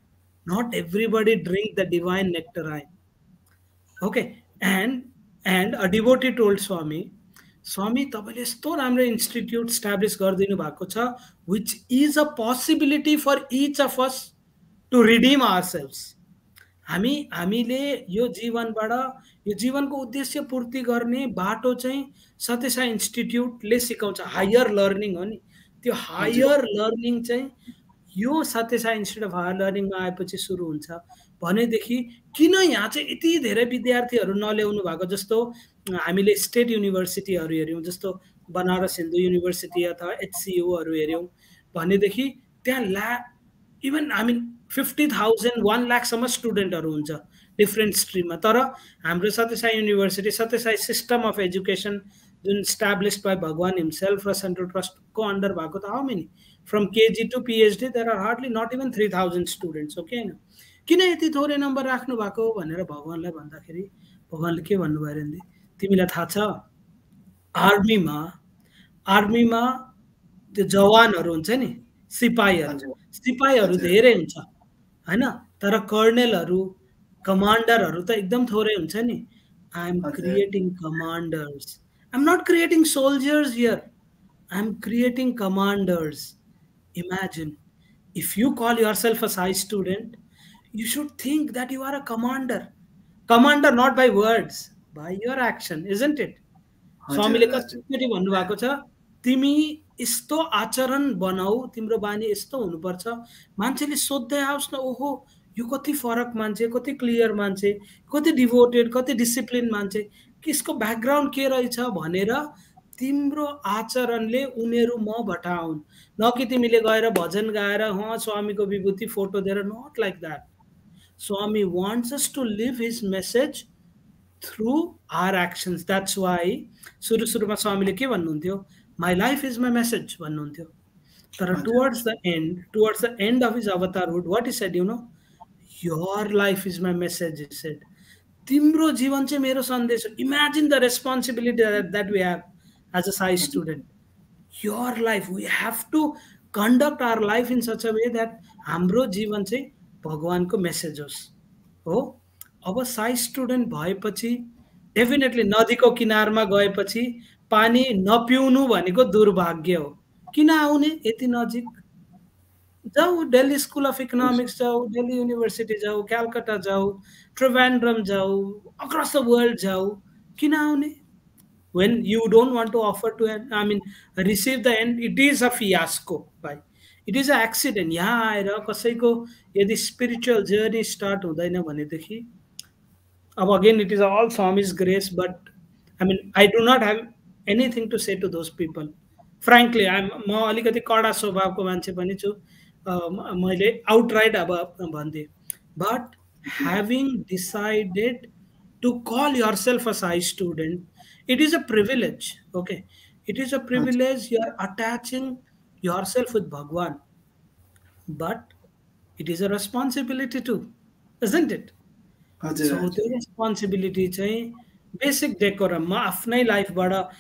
the divine nectarine, okay. And a devotee told Swami तपाईँले यस्तो राम्रो इन्स्टिट्युट स्टाब्लिस गरिदिनु भएको छ, which is a possibility for each of us to redeem ourselves. हामीले यो जीवनबाट यो जीवनको उद्देश्य पूर्ति गर्ने बाटो चाहिँ सत्य साई इन्स्टिट्युटले सिकाउँछ, हायर लर्निङ हो नि। त्यो हायर लर्निङ चाहिँ यो Satya Sai institute of higher लर्निङमा आएपछि सुरु हुन्छ भनेदेखि किन यहाँ चाहिँ यति धेरै विद्यार्थीहरू नल्याउनु भएको। जस्तो हामीले स्टेट युनिभर्सिटीहरू हेऱ्यौँ, जस्तो बनारस हिन्दू युनिभर्सिटी अथवा HCUहरू हेऱ्यौँ भनेदेखि त्यहाँ इभन 50,000 1 लाखसम्म स्टुडेन्टहरू हुन्छ डिफ्रेन्ट स्ट्रिममा। तर हाम्रो सत्य साई युनिभर्सिटी, सत्य साई सिस्टम अफ एजुकेसन जुन स्टाब्लिस्ड बाई भगवान हिमसेल्फ र सेन्ट्रल ट्रस्टको अन्डर भएको त how many, from KG to PhD there are hardly not even 3,000 students, okay. होइन किन यति थोरै नम्बर राख्नु भएको भनेर भगवानलाई भन्दाखेरि भगवानले के भन्नुभयो अरे, तिमीलाई थाहा छ आर्मीमा त्यो जवानहरू हुन्छ नि, सिपाहीहरू धेरै हुन्छ हैन, तर कर्नेलहरू कमान्डरहरू त एकदम थोरै हुन्छ नि। I am creating commanders, I am not creating soldiers here, I am creating commanders. Imagine if you call yourself a Sai student, you should think that you are a commander not by words, by your action, isn't it? स्वामीले कसरी भन्नुभएको छ, तिमी यस्तो आचरण बनाऊ, तिम्रो बानी यस्तो हुनुपर्छ, मान्छेले सोध्दै आओस् न, ओहो यो कति फरक मान्छे, कति क्लियर मान्छे, कति डिभोटेड, कति डिसिप्लिन मान्छे, किसको ब्याकग्राउन्ड के रहेछ भनेर तिम्रो आचरणले उनीहरू मबाट आउन्, न कि तिमीले गएर भजन गाएर स्वामीको विभूति फोटो दिएर, not like that. Swami wants us to live his message through our actions. That's why सुरुमा स्वामीले के भन्नुहुन्थ्यो, my life is my message भन्नुहुन्थ्यो. तर towards the end of his avatarhood, what he said, your life is my message, he said. तिम्रो जीवन चाहिँ मेरो सन्देश हो. Imagine the responsibility that we have as a Sai student. Your life, we have to conduct our life in such a way that हाम्रो जीवन चाहिँ भगवानको मेसेज होस् हो. अब साई स्टुडेन्ट भएपछि डेफिनेटली नदीको किनारमा गएपछि पानी नपिउनु भनेको दुर्भाग्य हो. किन आउने यति नजिक? जाऊ, दिल्ली स्कुल अफ इकोनोमिक्स जाऊ, दिल्ली युनिभर्सिटी जाऊ, कलकत्ता जाऊ, ट्रिवेन्ड्रम जाऊ, अक्रस द वर्ल्ड जाऊ. किन आउने? When you don't want to offer to receive the end, it is a fiasco. Right? It is an accident. यहाँ आएर कसैको यदि spiritual journey start हुँदैन भनेदेखि, अब again it is all Swami's grace, but I do not have anything to say to those people. Frankly, म अलिकति कडा स्वभावको मान्छे पनि छु. मैले outright अब भन्थे. But having decided to call yourself a Sai student, it is a privilege. Okay, it is a privilege. You are attaching yourself with Bhagwan, but it is a responsibility too, isn't it? So the responsibility चाहिँ basic decorum मा आफ्नै लाइफबाट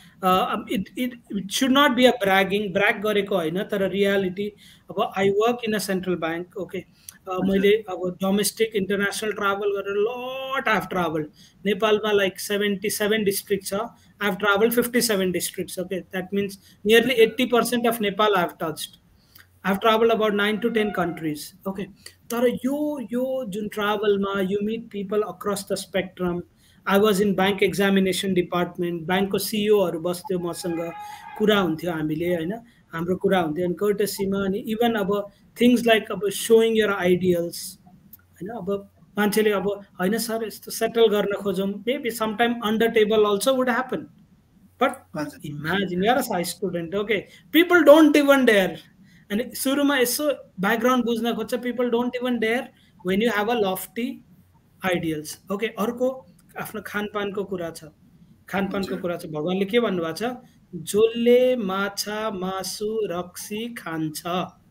it should not be a brag गरेको होइन. तर reality, अब I work in a central bank. Okay, मैले अब domestic international travel गरेर lot I have traveled. नेपालमा like 77 districts छ. I have traveled 57 districts. Okay, that means nearly 80% of Nepal I have touched. I have traveled about 9 to 10 countries. Okay, तर यो जुन travelमा you meet people across the spectrum. I was in bank examination department. Bank को CEO हरू बस्थ्यो मसँग, कुरा हुन्थ्यो हामीले हैन, हाम्रो कुरा हुन्थ्यो. अनि courtesy-मा अनि even अब things like अब showing your ideals हैन. अब मान्छेले अब हैन सर यस्तो सेटल गर्न खोजौं, maybe sometime under table also would happen. But imagine you are a Sai student. Okay, people don't even dare. And सुरुमा यसो background बुझ्न खोज्छ, people don't even dare when you have a lofty ideals. Okay, अर्को आफ्नो खानपानको कुरा छ. खानपानको कुरा छ. भगवानले के भन्नुभएको छ? जसले माछा मासु रक्सी खान्छ,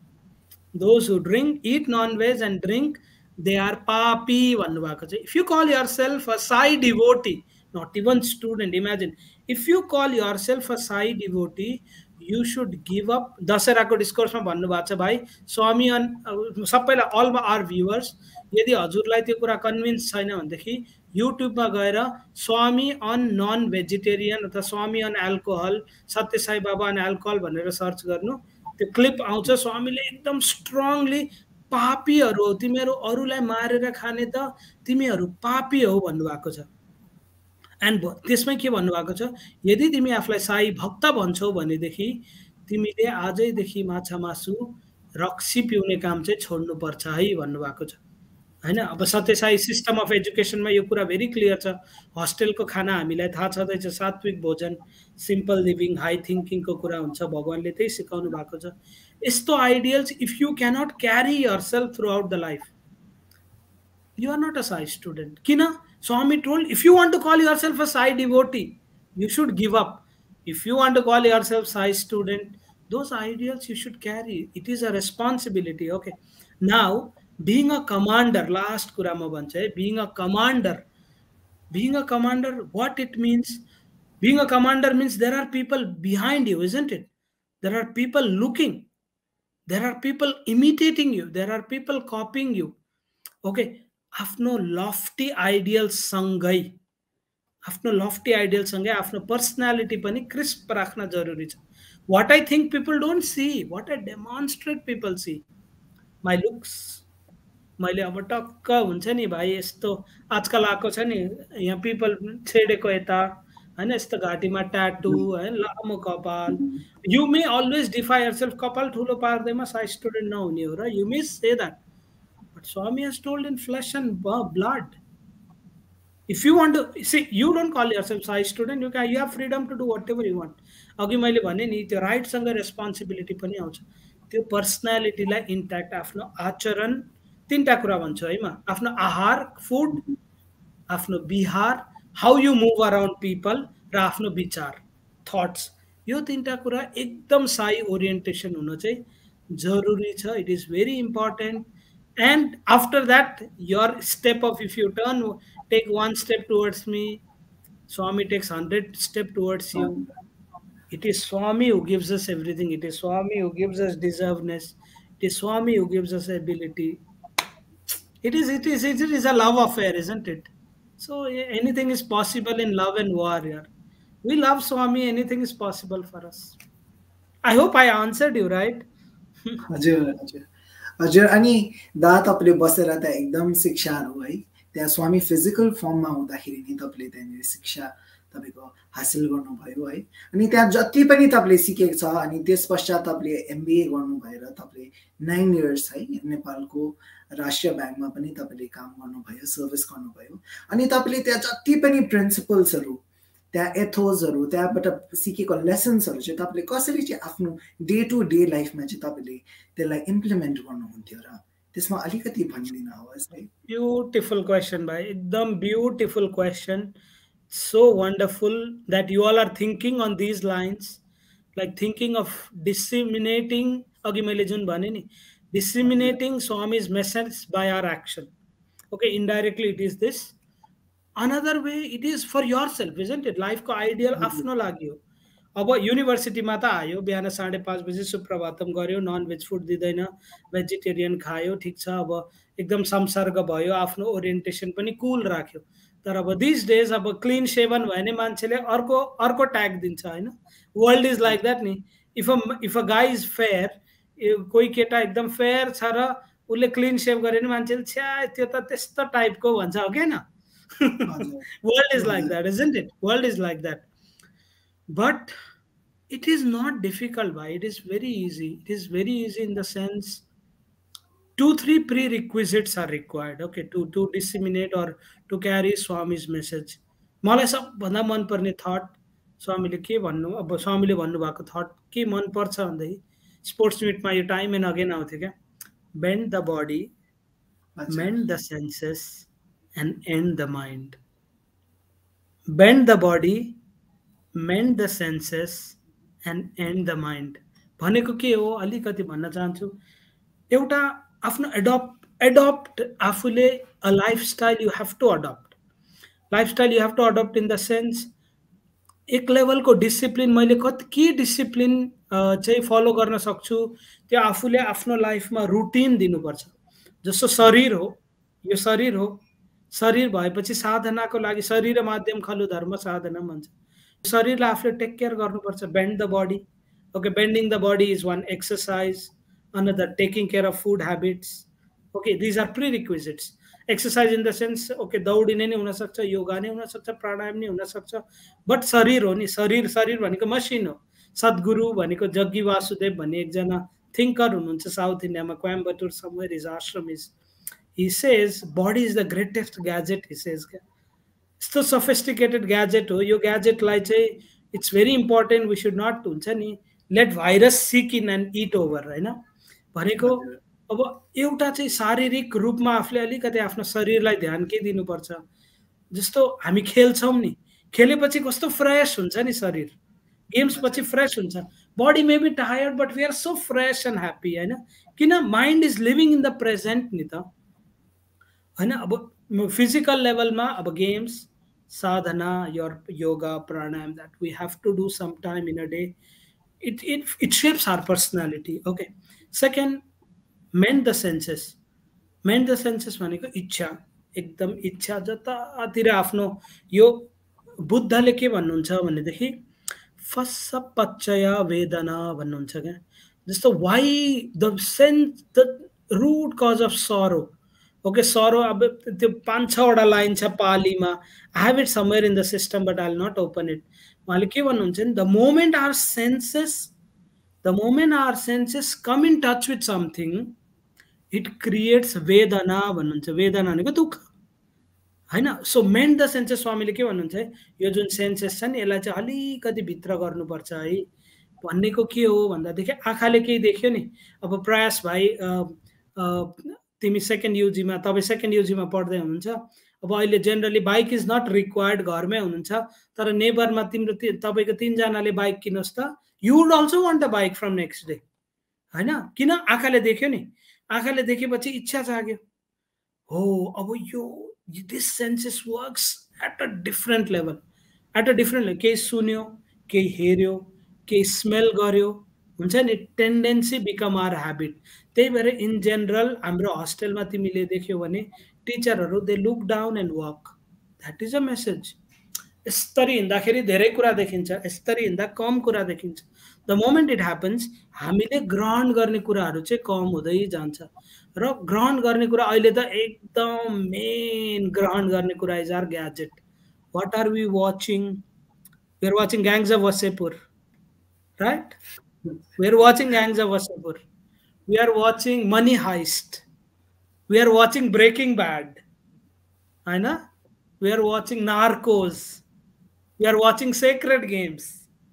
those who eat non-veg and drink, they are papi भन्नुभएको छ. If you call yourself a Sai devotee, not even student, imagine, if you call yourself a Sai devotee, you should give up. दशहराको डिस्कोर्समा भन्नुभएको छ भाइ स्वामी सबैलाई, all our viewers, यदि हजुरलाई त्यो कुरा कन्भिन्स छैन भनेदेखि युट्युबमा गएर स्वामी अन नन भेजिटेरियन अथवा स्वामी अन एल्कोहल, सत्य साई बाबा अन एल्कोहल भनेर सर्च गर्नु, त्यो क्लिप आउँछ. स्वामीले एकदम स्ट्रङली पापीहरू हो, तिमीहरू अरूलाई मारेर खाने त तिमीहरू पापी हो भन्नुभएको छ. एन्ड त्यसमै के भन्नुभएको छ? यदि तिमी आफूलाई साई भक्त भन्छौ भनेदेखि तिमीले आजैदेखि माछा मासु रक्सी पिउने काम चाहिँ छोड्नुपर्छ है भन्नुभएको छ हैन. अब सत्य साई सिस्टम अफ एजुकेसनमा यो कुरा भेरी क्लियर छ. हस्टेलको खाना हामीलाई थाहा छँदैछ, सात्विक भोजन, सिम्पल लिभिङ, हाई थिङ्किङको कुरा हुन्छ. भगवानले त्यही सिकाउनु भएको छ. यस्तो ideals if you cannot carry yourself throughout the life, you are not a Sai student. Kina? Swami told, if you want to call yourself a Sai devotee, you should give up. If you want to call yourself Sai student, those ideals you should carry. It is a responsibility. Okay. Now, being a commander, last kurama banche, being a commander, what it means? Being a commander means there are people behind you, isn't it? There are people looking. There are people imitating you. There are people copying you. Okay. आफ्नो लफ्टी ideal सँगै आफ्नो personality पनि crisp राख्न जरुरी छ. What I think people don't see, what I demonstrate people see, my looks. मैले अब टक्क हुन्छ नि भाइ यस्तो आजकल आएको छ नि यहाँ पिपल छेडेको यता हैन, यस्तो घाँटीमा ट्याटू हैन, लामो कपाल. You may always defy yourself. कपाल ठुलो पार्दैमा साई स्टुडेन्ट नहुने हो र you may say that. But Swami has told in flesh and blood. If you want to see, you don't call yourself Sai student. You have freedom to do whatever you want. अघि मैले भने नि त्यो right सँग responsibility पनि आउँछ. त्यो पर्सनालिटीलाई intact, आफ्नो आचरण, तीनटा कुरा भन्छु है म. आफ्नो आहार, फुड, आफ्नो बिहार how you move around people र आफ्नो विचार थट्स, यो तीनटा कुरा एकदम साई ओरिएन्टेसन हुन चाहिँ जरुरी छ. It is very important. And after that your step of, if you turn take one step towards me, Swami takes 100 steps towards you. It is Swami who gives us everything. It is Swami who gives us deservedness. It is Swami who gives us ability. It is a love affair, isn't it? So anything is possible in love and war here. We love Swami, anything is possible for us. I hope I answered you, right? हजुर हजुर हजुर. अनि दा तपाईँले बसेर त्यहाँ एकदम शिक्षाहरू है त्यहाँ स्वामी फिजिकल फर्ममा हुँदाखेरि नि तपाईँले त्यहाँनिर शिक्षा तपाईँको हासिल गर्नुभयो है. अनि त्यहाँ जति पनि तपाईँले सिकेको छ अनि त्यस पश्चात तपाईँले MBA गर्नु भएर तपाईँले 9 इयर्स है नेपालको राष्ट्रिय ब्याङ्कमा पनि तपाईँले काम गर्नुभयो, सर्भिस गर्नुभयो. अनि तपाईँले त्यहाँ जति पनि प्रिन्सिपल्सहरू, त्यहाँ एथोजहरू, त्यहाँबाट सिकेको लेसन्सहरू चाहिँ तपाईँले कसरी चाहिँ आफ्नो डे टु डे लाइफमा चाहिँ तपाईँले त्यसलाई इम्प्लिमेन्ट गर्नुहुन्थ्यो र त्यसमा अलिकति भनिदिनु होस् है. ब्युटिफुल क्वेसन भाइ, एकदम beautiful question. So wonderful that you all are thinking on these lines, like thinking of disseminating, disseminating Swami's message by our action. Okay, indirectly it is this. Another way, it is for yourself, isn't it? Life ko ideal afno लाग्यो. अब युनिभर्सिटीमा त आयो, बिहान 5:30 बजे सुप्रभातम गर्यो, non veg food दिँदैन, भेजिटेरियन खायो, ठिक छ. अब एकदम संसर्ग भयो, आफ्नो ओरिएन्टेसन पनि कुल राख्यो. तर अब दिस डेज अब क्लिन सेभन भयो भने मान्छेले अर्को ट्याग दिन्छ हैन. वर्ल्ड इज लाइक द्याट नि. If a guy is fair, कोही केटा एकदम फेयर छ र उसले क्लिन सेभ गरे भने मान्छेले छ्या त्यो त त्यस्तो टाइपको भन्छ हो के न. World is like that, isn't it? World is like that. But it is not difficult, bhai. It is very easy. It is very easy in the sense 2-3 prerequisites are required, okay, to disseminate or to carry Swami's message. मलाई सबभन्दा मन पर्ने thought स्वामीले के भन्नु, अब स्वामीले भन्नुभएको थट के मन पर्छ भन्दै स्पोर्ट्स मिटमा यो टाइम एन्ड अगेन आउँथ्यो क्या. Bend the body, mend the senses and end the mind. Bend the body, mend the senses and end the mind भनेको के हो अलिकति भन्न चाहन्छु. एउटा आफ्नो एडप्ट आफूले a lifestyle you have to adapt. Lifestyle you have to adapt in the sense एक लेभलको डिसिप्लिन, मैले के डिसिप्लिन चाहिँ फलो गर्न सक्छु त्यो आफूले आफ्नो लाइफमा रुटिन दिनुपर्छ. जस्तो शरीर हो, यो शरीर हो, शरीर भएपछि साधनाको लागि शरीर माध्यम खलु धर्म साधना भन्छ. शरीरलाई आफूले टेक केयर गर्नुपर्छ. Bend the body, okay, bending the body is one exercise. Another taking care of food habits. Okay, these are prerequisites. Exercise in the sense okay दौडिने नै हुनसक्छ, योगा नै हुनसक्छ, प्राणायाम नै हुनसक्छ, बट शरीर हो नि. शरीर भनेको मसिन हो. सद्गुरु भनेको जग्गी वासुदेव भन्ने एकजना थिङ्कर हुनुहुन्छ साउथ इन्डियामा, Coimbatore somewhere, his ashram is, he says body is the greatest gadget, he says. यस्तो sophisticated gadget हो यो ग्याजेटलाई चाहिँ it's very important. We should not हुन्छ नि let virus sick in and it over होइन भनेको. अब एउटा चाहिँ शारीरिक रूपमा आफूले अलिकति आफ्नो शरीरलाई ध्यान के दिनुपर्छ. जस्तो हामी खेल्छौँ नि, खेलेपछि कस्तो फ्रेस हुन्छ नि शरीर, गेम्स पछि फ्रेस हुन्छ. Body may be tired but we are so fresh and happy होइन, किन mind is living in the present नि त होइन. अब फिजिकल लेभलमा अब games, sadhana, your yoga, pranayam, that we have to do sometime in a day. It shapes our personality. Okay. Second, mend the senses. Mend the senses भनेको इच्छा, एकदम इच्छा जतातिर आफ्नो. यो बुद्धले के भन्नुहुन्छ भनेदेखि फस्सपच्चय वेदना भन्नुहुन्छ क्या. जस्तो why the senses, the root cause of sorrow. Okay, sorrow अब त्यो 5-6 वटा लाइन छ पालीमा. I have it somewhere in the system but I will not open it. उहाँले के भन्नुहुन्छ नि, the moment our senses come in touch with something it creates वेदना भन्नुहुन्छ. वेदना भनेको दुःख होइन. सो मेन्ड द सेन्सेस, स्वामीले के भन्नुहुन्छ, यो जुन सेन्सेस छ नि यसलाई चाहिँ अलिकति भित्र गर्नुपर्छ है. भनेको के हो भन्दादेखि आँखाले केही देख्यो नि, अब प्रयास भाइ तिमी सेकेन्ड युजीमा, तपाईँ सेकेन्ड युजीमा पढ्दै हुनुहुन्छ, अब अहिले generally bike is not required, घरमै हुनुहुन्छ, तर नेबरमा तिम्रो तपाईँको 3 जनाले बाइक किनोस् त, you would also want a bike from next day, हैन? किन? आँखाले देख्यो नि, आँखाले देखेपछि इच्छा जाग्यो, हो अब यो this senses works at a different level, at a different level. केही सुन्यो, केही हेऱ्यो, केही स्मेल गर्यो, हुन्छ नि, टेन्डेन्सी बिकम आवर ह्याबिट। त्यही भएर इन जेनरल हाम्रो हस्टेलमा तिमीले देख्यौ भने टिचरहरू they look down and walk, that is a message. यसरी हिँड्दाखेरि धेरै कुरा देखिन्छ, यसरी हिँड्दा कम कुरा देखिन्छ। द मोमेन्ट इट ह्यापन्स हामीले ग्रहण गर्ने कुराहरू चाहिँ कम हुँदै जान्छ, र ग्रहण गर्ने कुरा अहिले त एकदम मेन ग्रहण गर्ने कुरा इज आवर ग्याजेट। What are we watching? We are watching Gangs of Wasseypur, right? We are watching Gangs of Wasseypur. We are watching Money Heist. We are watching Breaking Bad. I know. We are watching Narcos. We are watching Sacred Games.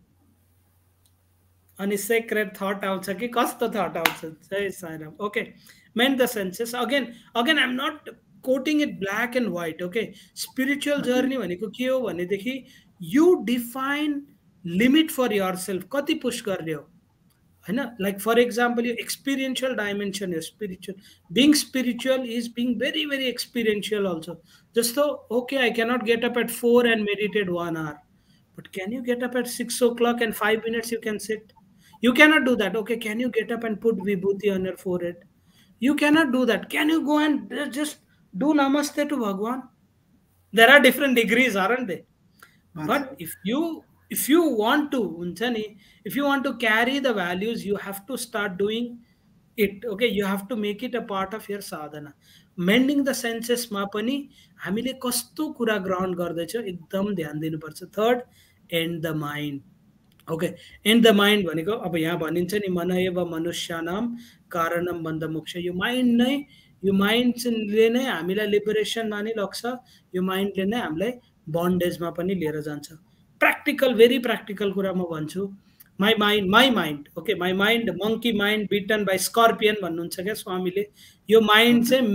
And a sacred thought out. Ki kasta thought out. Jai Sairam. Okay. Mend the senses. Again, I'm not quoting it black and white. Okay. Spiritual journey भनेको के हो भनेदेखि you define limit for yourself. कति push गर्ने हो, हैन? Like for example, your experiential dimension is spiritual. Being spiritual is being very, very experiential also. Just so, okay, I cannot get up at 4 and meditate 1 hour. But can you get up at 6 o'clock and 5 minutes you can sit? You cannot do that. Okay, can you get up and put vibhuti on your forehead? You cannot do that. Can you go and just do namaste to Bhagwan? There are different degrees, aren't they? But if you want to, if you want to carry the values, you have to start doing it. Okay, you have to make it a part of your sadhana. Mending the senses मा पनि हामीले कस्तो कुरा ग्रहण गर्दैछौँ एकदम ध्यान दिनुपर्छ। Third, and the mind. Okay, and the mind भनेको अब यहाँ भनिन्छ नि, मन एव मनुष्यानाम कारणम बन्ध मोक्ष। यो माइन्ड नै, यो माइन्डले नै हामीलाई लिबरेसनमा नि लग्छ, यो माइन्डले नै हामीलाई बन्डेजमा पनि लिएर जान्छ। प्र्याक्टिकल, भेरी प्र्याक्टिकल कुरा म भन्छु। My mind, okay, my mind monkey mind bitten by scorpion भन्नुहुन्छ क्या स्वामीले। यो माइन्ड चाहिँ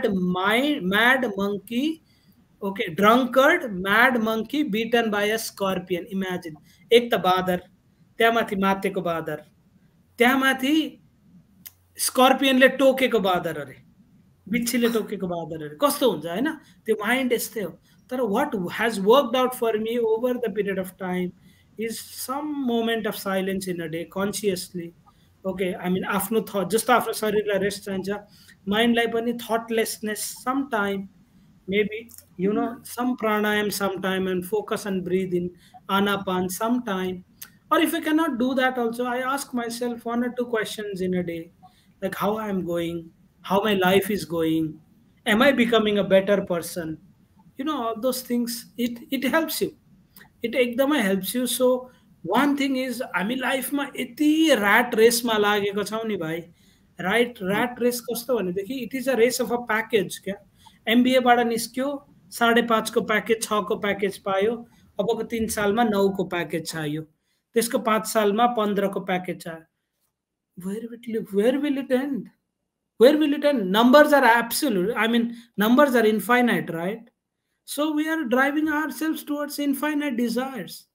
mad monkey, okay, drunkard mad monkey bitten by a scorpion. Imagine, एक त बाँदर, त्यहाँमाथि मातेको बाँदर, त्यहाँमाथि स्कर्पियनले टोकेको बाँदर, अरे बिच्छीले टोकेको बाँदर, अरे कस्तो हुन्छ, होइन? त्यो माइन्ड यस्तै हो। तर what has worked out for me over the period of time is some moment of silence in a day, consciously. Okay, I mean, आफ्नो थट, जस्तो आफ्नो शरीरलाई रेस्ट चाहिन्छ, माइन्डलाई पनि थटलेसनेस sometime, maybe, some pranayam sometime, and focus and breathe in anapan sometime. Or if I cannot do that also, I ask myself 1 or 2 questions in a day, like how I am going, how my life is going, am I becoming a better person? All those things, it helps you. It एकदमै helps you. So one thing is, हामी लाइफमा यति rat Reshma लागेको छौँ नि भाइ, rat race कस्तो भनेदेखि it is a race of a package क्या। एमबिएबाट निस्क्यो, 5.5 को प्याकेज, 6 को प्याकेज पायो, अबको 3 सालमा 9 को प्याकेज चाहियो, त्यसको 5 सालमा 15 को प्याकेज चाहियो। Where will it end? Where will it end? Numbers are absolute. I mean, numbers are infinite, right? So we are driving ourselves towards infinite desires.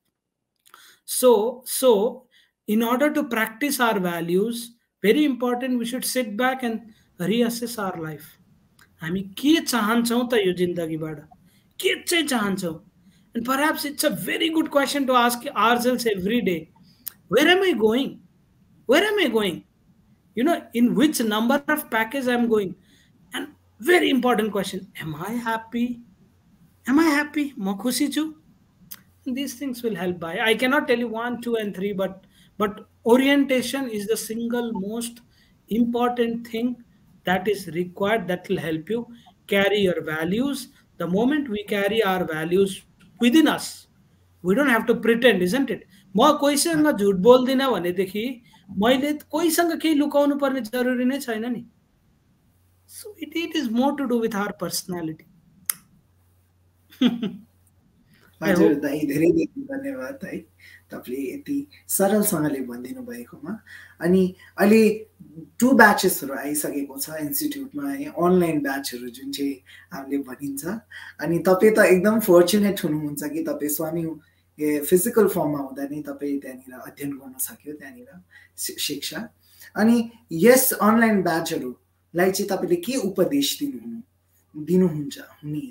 So in order to practice our values, very important, we should sit back and reassess our life. हामी के चाहन्छौँ त यो जिन्दगीबाट, के चाहिँ चाहन्छौँ? And perhaps it's a very good question to ask ourselves every day. Where am I going? Where am I going? In which number of package I'm going? And very important question, am I happy? Am I happy? म खुसी छु? These things will help. I cannot tell you 1, 2, and 3, but orientation is the single most important thing that is required, that will help you carry your values. The moment we carry our values within us, we don't have to pretend, isn't it? म कोहीसँग झुट बोल्दिनँ भनेदेखि मैले कोहीसँग केही लुकाउनु पर्ने जरुरी नै छैन नि। So it is more to do with our personality. I हजुर hope. दाइ, धेरै धेरै धन्यवाद है तपाईँले यति सरलसँगले भनिदिनु भएकोमा। अनि अहिले 2 ब्याचेसहरू आइसकेको छ इन्स्टिट्युटमा है, अनलाइन ब्याचहरू जुन चाहिँ हामीले भनिन्छ। अनि तपाईँ त एकदम फर्चुनेट हुनुहुन्छ कि तपाईँ स्वामी फिजिकल फर्ममा हुँदा नै तपाईँ त्यहाँनिर अध्ययन गर्न सक्यो, त्यहाँनिर शिक्षा। अनि यस अनलाइन ब्याचहरूलाई चाहिँ तपाईँले के उपदेश दिनुहुन्छ हुने?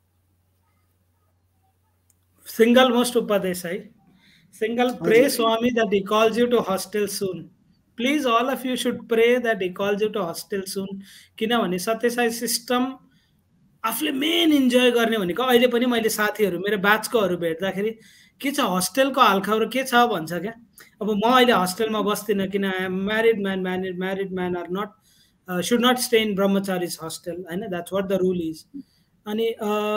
Single most upadesai. Single pray Swami that he calls you to hostel soon. Please, all of you should pray that he calls you to hostel soon. किनभने सत्य साई सिस्टम आफूले मेन इन्जोय गर्ने भनेको अहिले पनि मैले साथीहरू मेरो ब्याचकोहरू भेट्दाखेरि के छ हस्टेलको हालखबर के छ भन्छ क्या। अब म अहिले हस्टेलमा बस्दिनँ किन I am married man are not should not stay in brahmacharis hostel होइन, that's what the rule is. अनि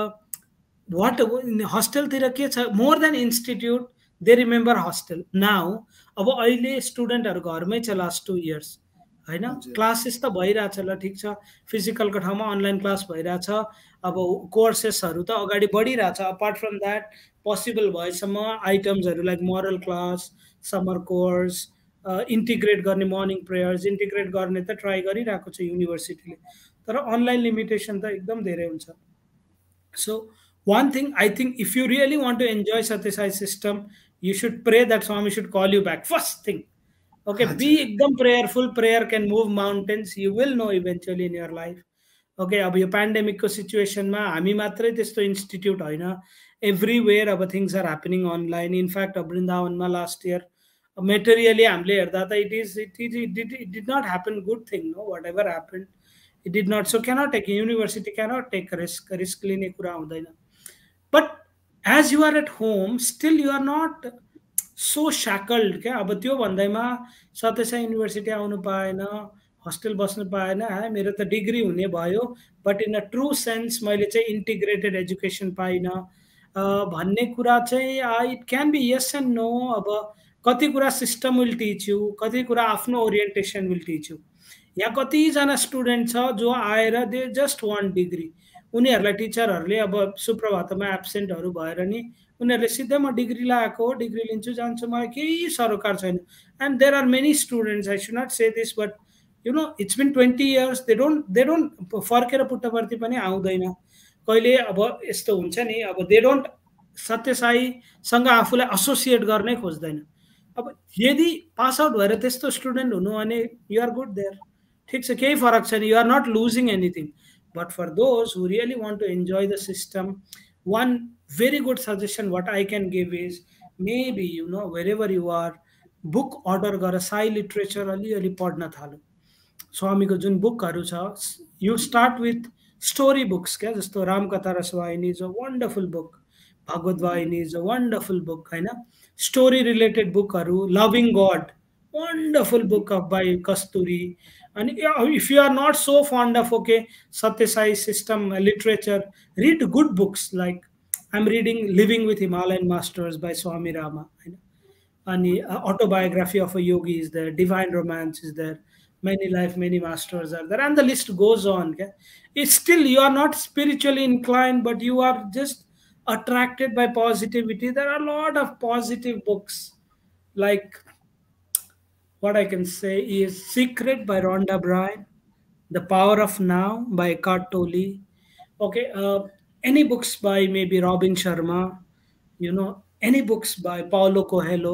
वाट हस्टेलतिर के छ, more than institute they remember hostel now. अब अहिले स्टुडेन्टहरू घरमै छ लास्ट 2 इयर्स होइन, क्लासेस त भइरहेछ ल ठिक छ, फिजिकलको ठाउँमा अनलाइन क्लास भइरहेछ। अब कोर्सेसहरू त अगाडि बढिरहेछ। अपार्ट फ्रम द्याट पोसिबल भएसम्म आइटम्सहरू like moral class, summer course integrate गर्ने, मर्निङ प्रेयर्स इन्टिग्रेट गर्ने त ट्राई गरिरहेको छ युनिभर्सिटीले, तर अनलाइन लिमिटेसन त एकदम धेरै हुन्छ। So one thing I think, if you really want to enjoy Satya Sai system, you should pray that Swami should call you back. First thing, okay, be ekdam prayerful. Prayer can move mountains. You will know eventually in your life. Okay, अब यो pandemic को सिचुएसनमा हामी मात्रै त्यस्तो institute होइन, everywhere अब things are happening online. In fact अब वृन्दावनमा लास्ट इयर मेटेरियली हामीले हेर्दा त it did not happen good thing, no whatever happen it did not. So cannot take, university cannot take risk लिने कुरा हुँदैन। But as you are at home still you are not so shackled क्या। अब त्यो भन्दैमा सत्य Sai university आउनु पाएन, हस्टेल बस्नु पाएन, मेरो त डिग्री हुने भयो but in a true sense मैले चाहिँ इन्टिग्रेटेड एजुकेसन पाइनँ भन्ने कुरा चाहिँ it can be yes and no. अब कति कुरा सिस्टम विल टिच यु, कति कुरा आफ्नो ओरिएन्टेसन विल टिच यु। यहाँ कतिजना स्टुडेन्ट छ जो आएर दे जस्ट वान डिग्री, उनीहरूलाई टिचरहरूले अब सुप्रभातमा एब्सेन्टहरू भएर नि उनीहरूले सिधै म डिग्री लगाएको हो, डिग्री लिन्छु जान्छु, मलाई केही सरोकार छैन। And there are many students, I should not say this but you know it's been 20 years, they don't फर्केर पुट्टपर्ति पनि आउँदैन कहिले। अब यस्तो हुन्छ नि, अब दे डोन्ट सत्य साईसँग आफूलाई एसोसिएट गर्नै खोज्दैन। अब यदि पास आउट भएर त्यस्तो स्टुडेन्ट हुनु भने यु आर गुड देयर, ठिक छ, केही फरक छैन, you are not losing anything. But for those who really want to enjoy the system, one very good suggestion what I can give is, maybe you know wherever you are, book order गर Sai literature अलिअलि पढ्न थाल्यो। स्वामीको जुन बुकहरू छ, you start with story books क्या, जस्तो Ramakatha Rasavahini is a wonderful book, Bhagavata Vahini is a wonderful book होइन, स्टोरी रिलेटेड बुकहरू, loving God wonderful book of by Kasturi. And if you are not so fond of Satya Sai system literature, read good books like I'm reading Living with Himalayan Masters by Swami Rama, and autobiography of a yogi is there, Divine Romance is there, Many Life, Many Masters are there, and the list goes on. It's still you are not spiritually inclined, but you are just attracted by positivity. There are a lot of positive books like, what I can say is Secret by Rhonda Byrne, The Power of Now by Eckhart Tolle. Okay, any books by maybe Robin Sharma, you know, any books by Paulo Coelho.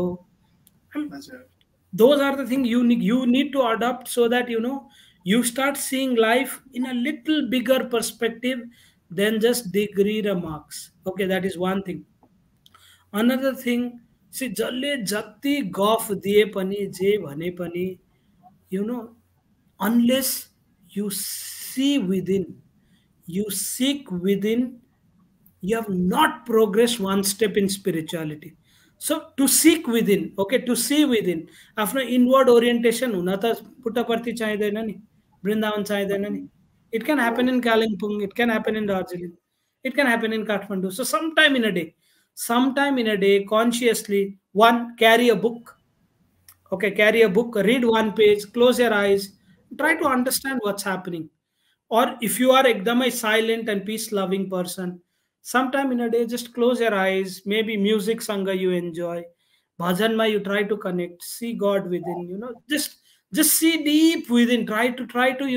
Those are the things you need to adopt so that you know you start seeing life in a little bigger perspective than just degree marks. Okay, that is one thing. Another thing, see, जसले जति गफ दिए पनि जे भने पनि, you know, unless you see within, you seek within, you have not progressed one step in spirituality. So to seek within, okay, to see within, आफ्नो inward orientation हुन त पुट्टपर्ति चाहिँदैन नि, वृन्दावन चाहिँदैन नि. It can happen in Kalimpong, it can happen in Darjeeling, it can happen in Kathmandu. So sometime in a day, consciously, one, carry a book. Okay, carry a book, read one page, close your eyes, try to understand what's happening. Or if you are ekdamai silent and peace loving person, sometime in a day, just close your eyes, maybe music sanga you enjoy, bhajan ma you try to connect, see God within, just see deep within, try to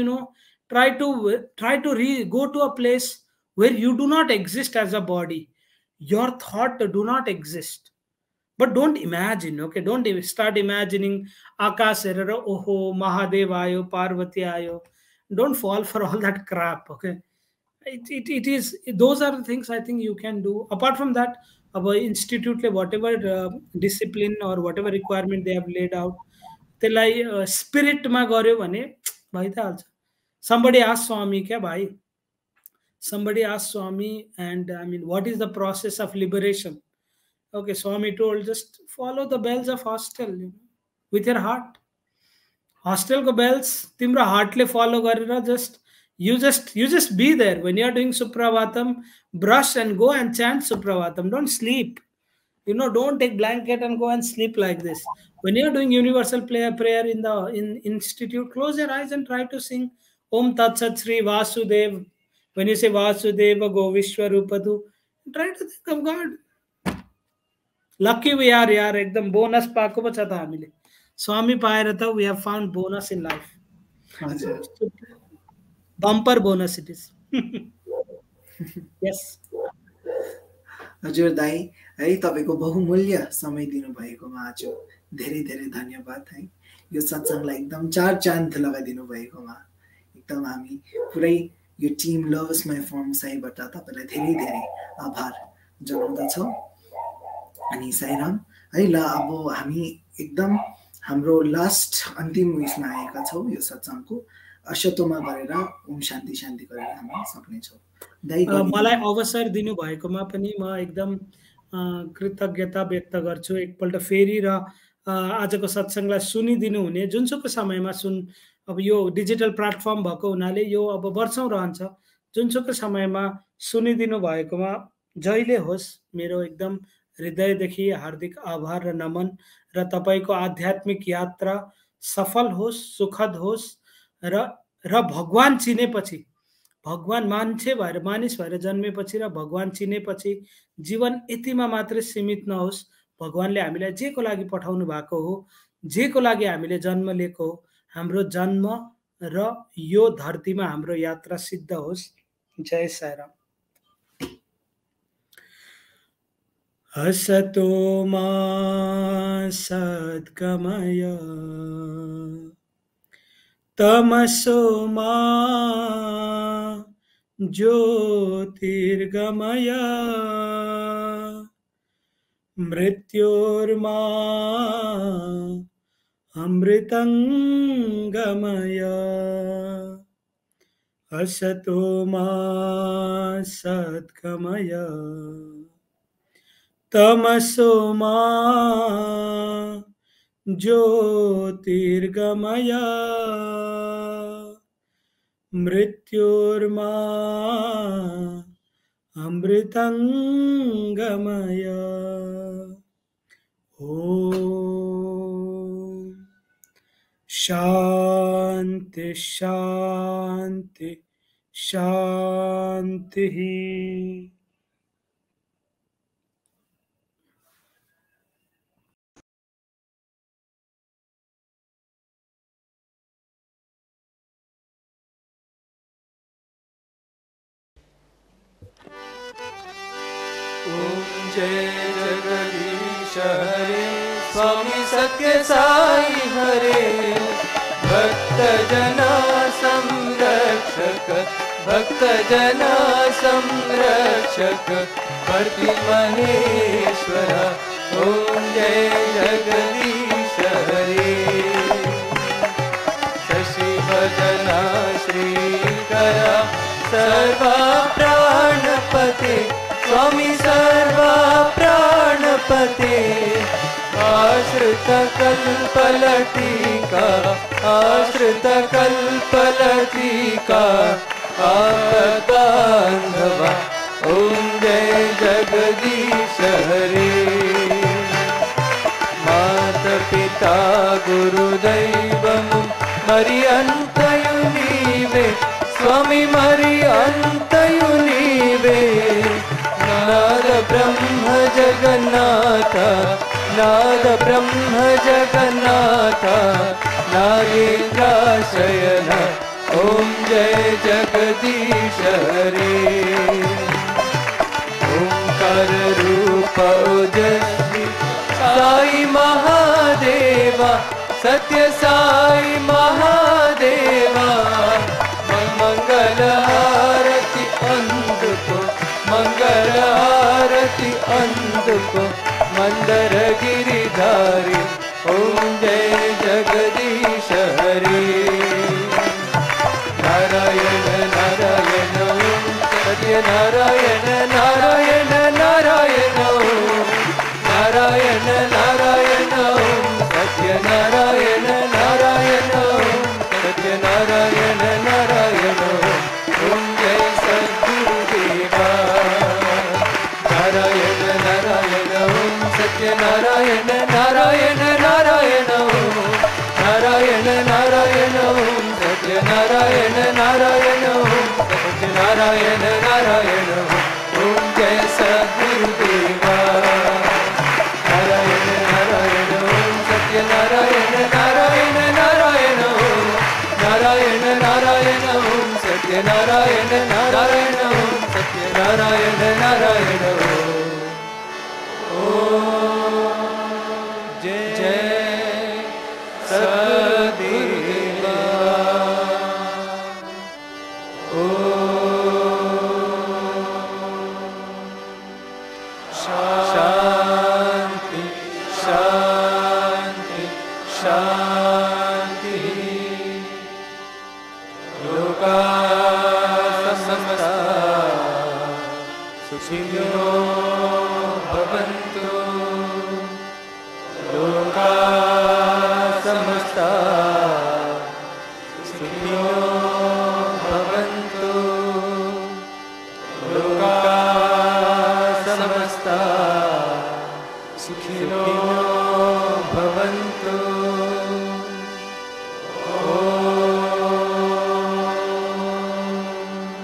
go to a place where you do not exist as a body, your thought do not exist. But don't imagine, okay? Don't start imagining Akash Herrera, Oho, Mahadev Ayo, Parvati Ayo. Don't fall for all that crap, okay? It is, those are the things I think you can do. Apart from that, our institute, whatever discipline or whatever requirement they have laid out, त्यसलाई स्पिरिटमा गर्यो भने भइ त हाल्छ. Somebody asked Swami, क्या भाइ? Somebody asked Swami, and I mean, what is the process of liberation? Okay, Swami told, just follow the bells of hostel, with your heart. Hostel ko bells, timra heartले follow garera, just you just be there. When you are doing Supravatam, brush and go and chant Supravatam. Don't sleep. Don't take blanket and go and sleep like this. When you are doing universal prayer in institute, close your eyes and try to sing Om Tat Sat Sri Vasudev. When you say Vasudeva Go Vishwarupadu, try to think of God. Lucky we are, yaar, ekdam bonus paako pa cha tha हामीले. Swami पाएर त we have found bonus in life. Bumper bonus it is. Yes. हजुर दाई है, तपाईको बहुमूल्य समय दिनु भएकोमा आज धेरै धेरै धन्यवाद है. यो सत्संगलाई एकदम चार चाँद लगाइदिनु भएकोमा एकदम हामी पुरै यो टिम लभ्स माई फर्म साइबाट तपाईलाई धेरै धेरै आभार जनाउँदछौँ. अनि साईराम है, ल अब हामी एकदम हाम्रो लास्ट अन्तिम उयसमा आएका छौँ. यो सत्संगको अशतोमा गरेर ओम शान्ति शान्ति गरेर हामी सक्नेछौँ. मलाई अवसर दिनु भएकोमा पनि म एकदम कृतज्ञता व्यक्त गर्छु एकपल्ट फेरि. र आजको सत्संगलाई सुनिदिनु हुने जुनसुकै समयमा अब यो डिजिटल प्लेटफर्म भएको हुनाले यो अब वर्षौं रहन्छ. जुनसुकै समयमा सुनिदिनु भएकोमा जहिले होस् मेरो एकदम हृदयदेखि हार्दिक आभार र नमन. र तपाईको आध्यात्मिक यात्रा सफल होस्, सुखद होस्. र भगवान चिनेपछि, भगवान मान्छे भएर मानिस भएर जन्मेपछि र भगवान चिनेपछि जीवन यतिमा मात्रै सीमित नहोस्. भगवानले हामीलाई जेको लागि पठाउनु भएको हो, जेको लागि हामीले जन्म लिएको हो, हाम्रो जन्म र यो धरतीमा हाम्रो यात्रा सिद्ध होस्. जय साईराम. असतो मा सद्गमय तमसो मा ज्योतिर्गमय मृत्योर्मा अमृतंगमय. असतो मा सद्गमय तमसो मा ज्योतिर्गमय मृत्योर्मा अमृतंगमय. ओम शांति शांति शांति. ओम जय जगदीश हरे, स्वामी सत्य साई हरे. भक्त जना संरक्षक, भक्त जना संरक्षक प्रतिमहेश्वर. ओम जय जगदीश हरे. शशि भजना श्रीकरा सर्वा प्राणपते, स्वामी सर्वा प्राणपते. आश्रित कल्पलतिका, आश्रित कल्पलतिका आपदान्धवा. ओम जय जगदीश हरे. माता पिता गुरुदैवं मरियन्तयु नीवे, स्वामी मरियन्तयु नीवे. नाद ब्रह्म जगन्नाथ नाद ब्रह्म जगन्नाथ नागेन्द्राशयन ओम जय जगदीश हरे ओंकार रूप ओजस्वी साई महादेवा सत्य साई महादेवा मंगल आरती अंध को मंगल आरती अंध को मंदर गिरिधारी ओम जय जगदीश हरे नारायण नारायण ओम सत्य नारायण नारायण नारायण ओम नारायण नारायण ओम सत्य नारायण नारायण ओम सत्य नारायण नारायण ओम जय सद्गुरुदेवा नारायण नारायण ओम सत्य नारायण नारायण नारायण ओम नारायण नारायण ओम सत्य नारायण नारायण ओम सत्य नारायण नारायण ओम जय सद्गुरुदेवा नारायण नारायण ओम सत्य नारायण नारायण नारायण ओम नारायण नारायण ओम सत्य नारायण नारायण ओम सत्य नारायण नारायण ओम जय सद्गुरुदेवा शांति शांति शांति लोका समस्ता सुखिनो भवन्तु लोका समस्ता सुखिनो भवन्तु लोका समस्ता सुखिनो भवन्तु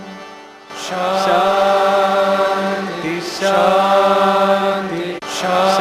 शांति शांति शांति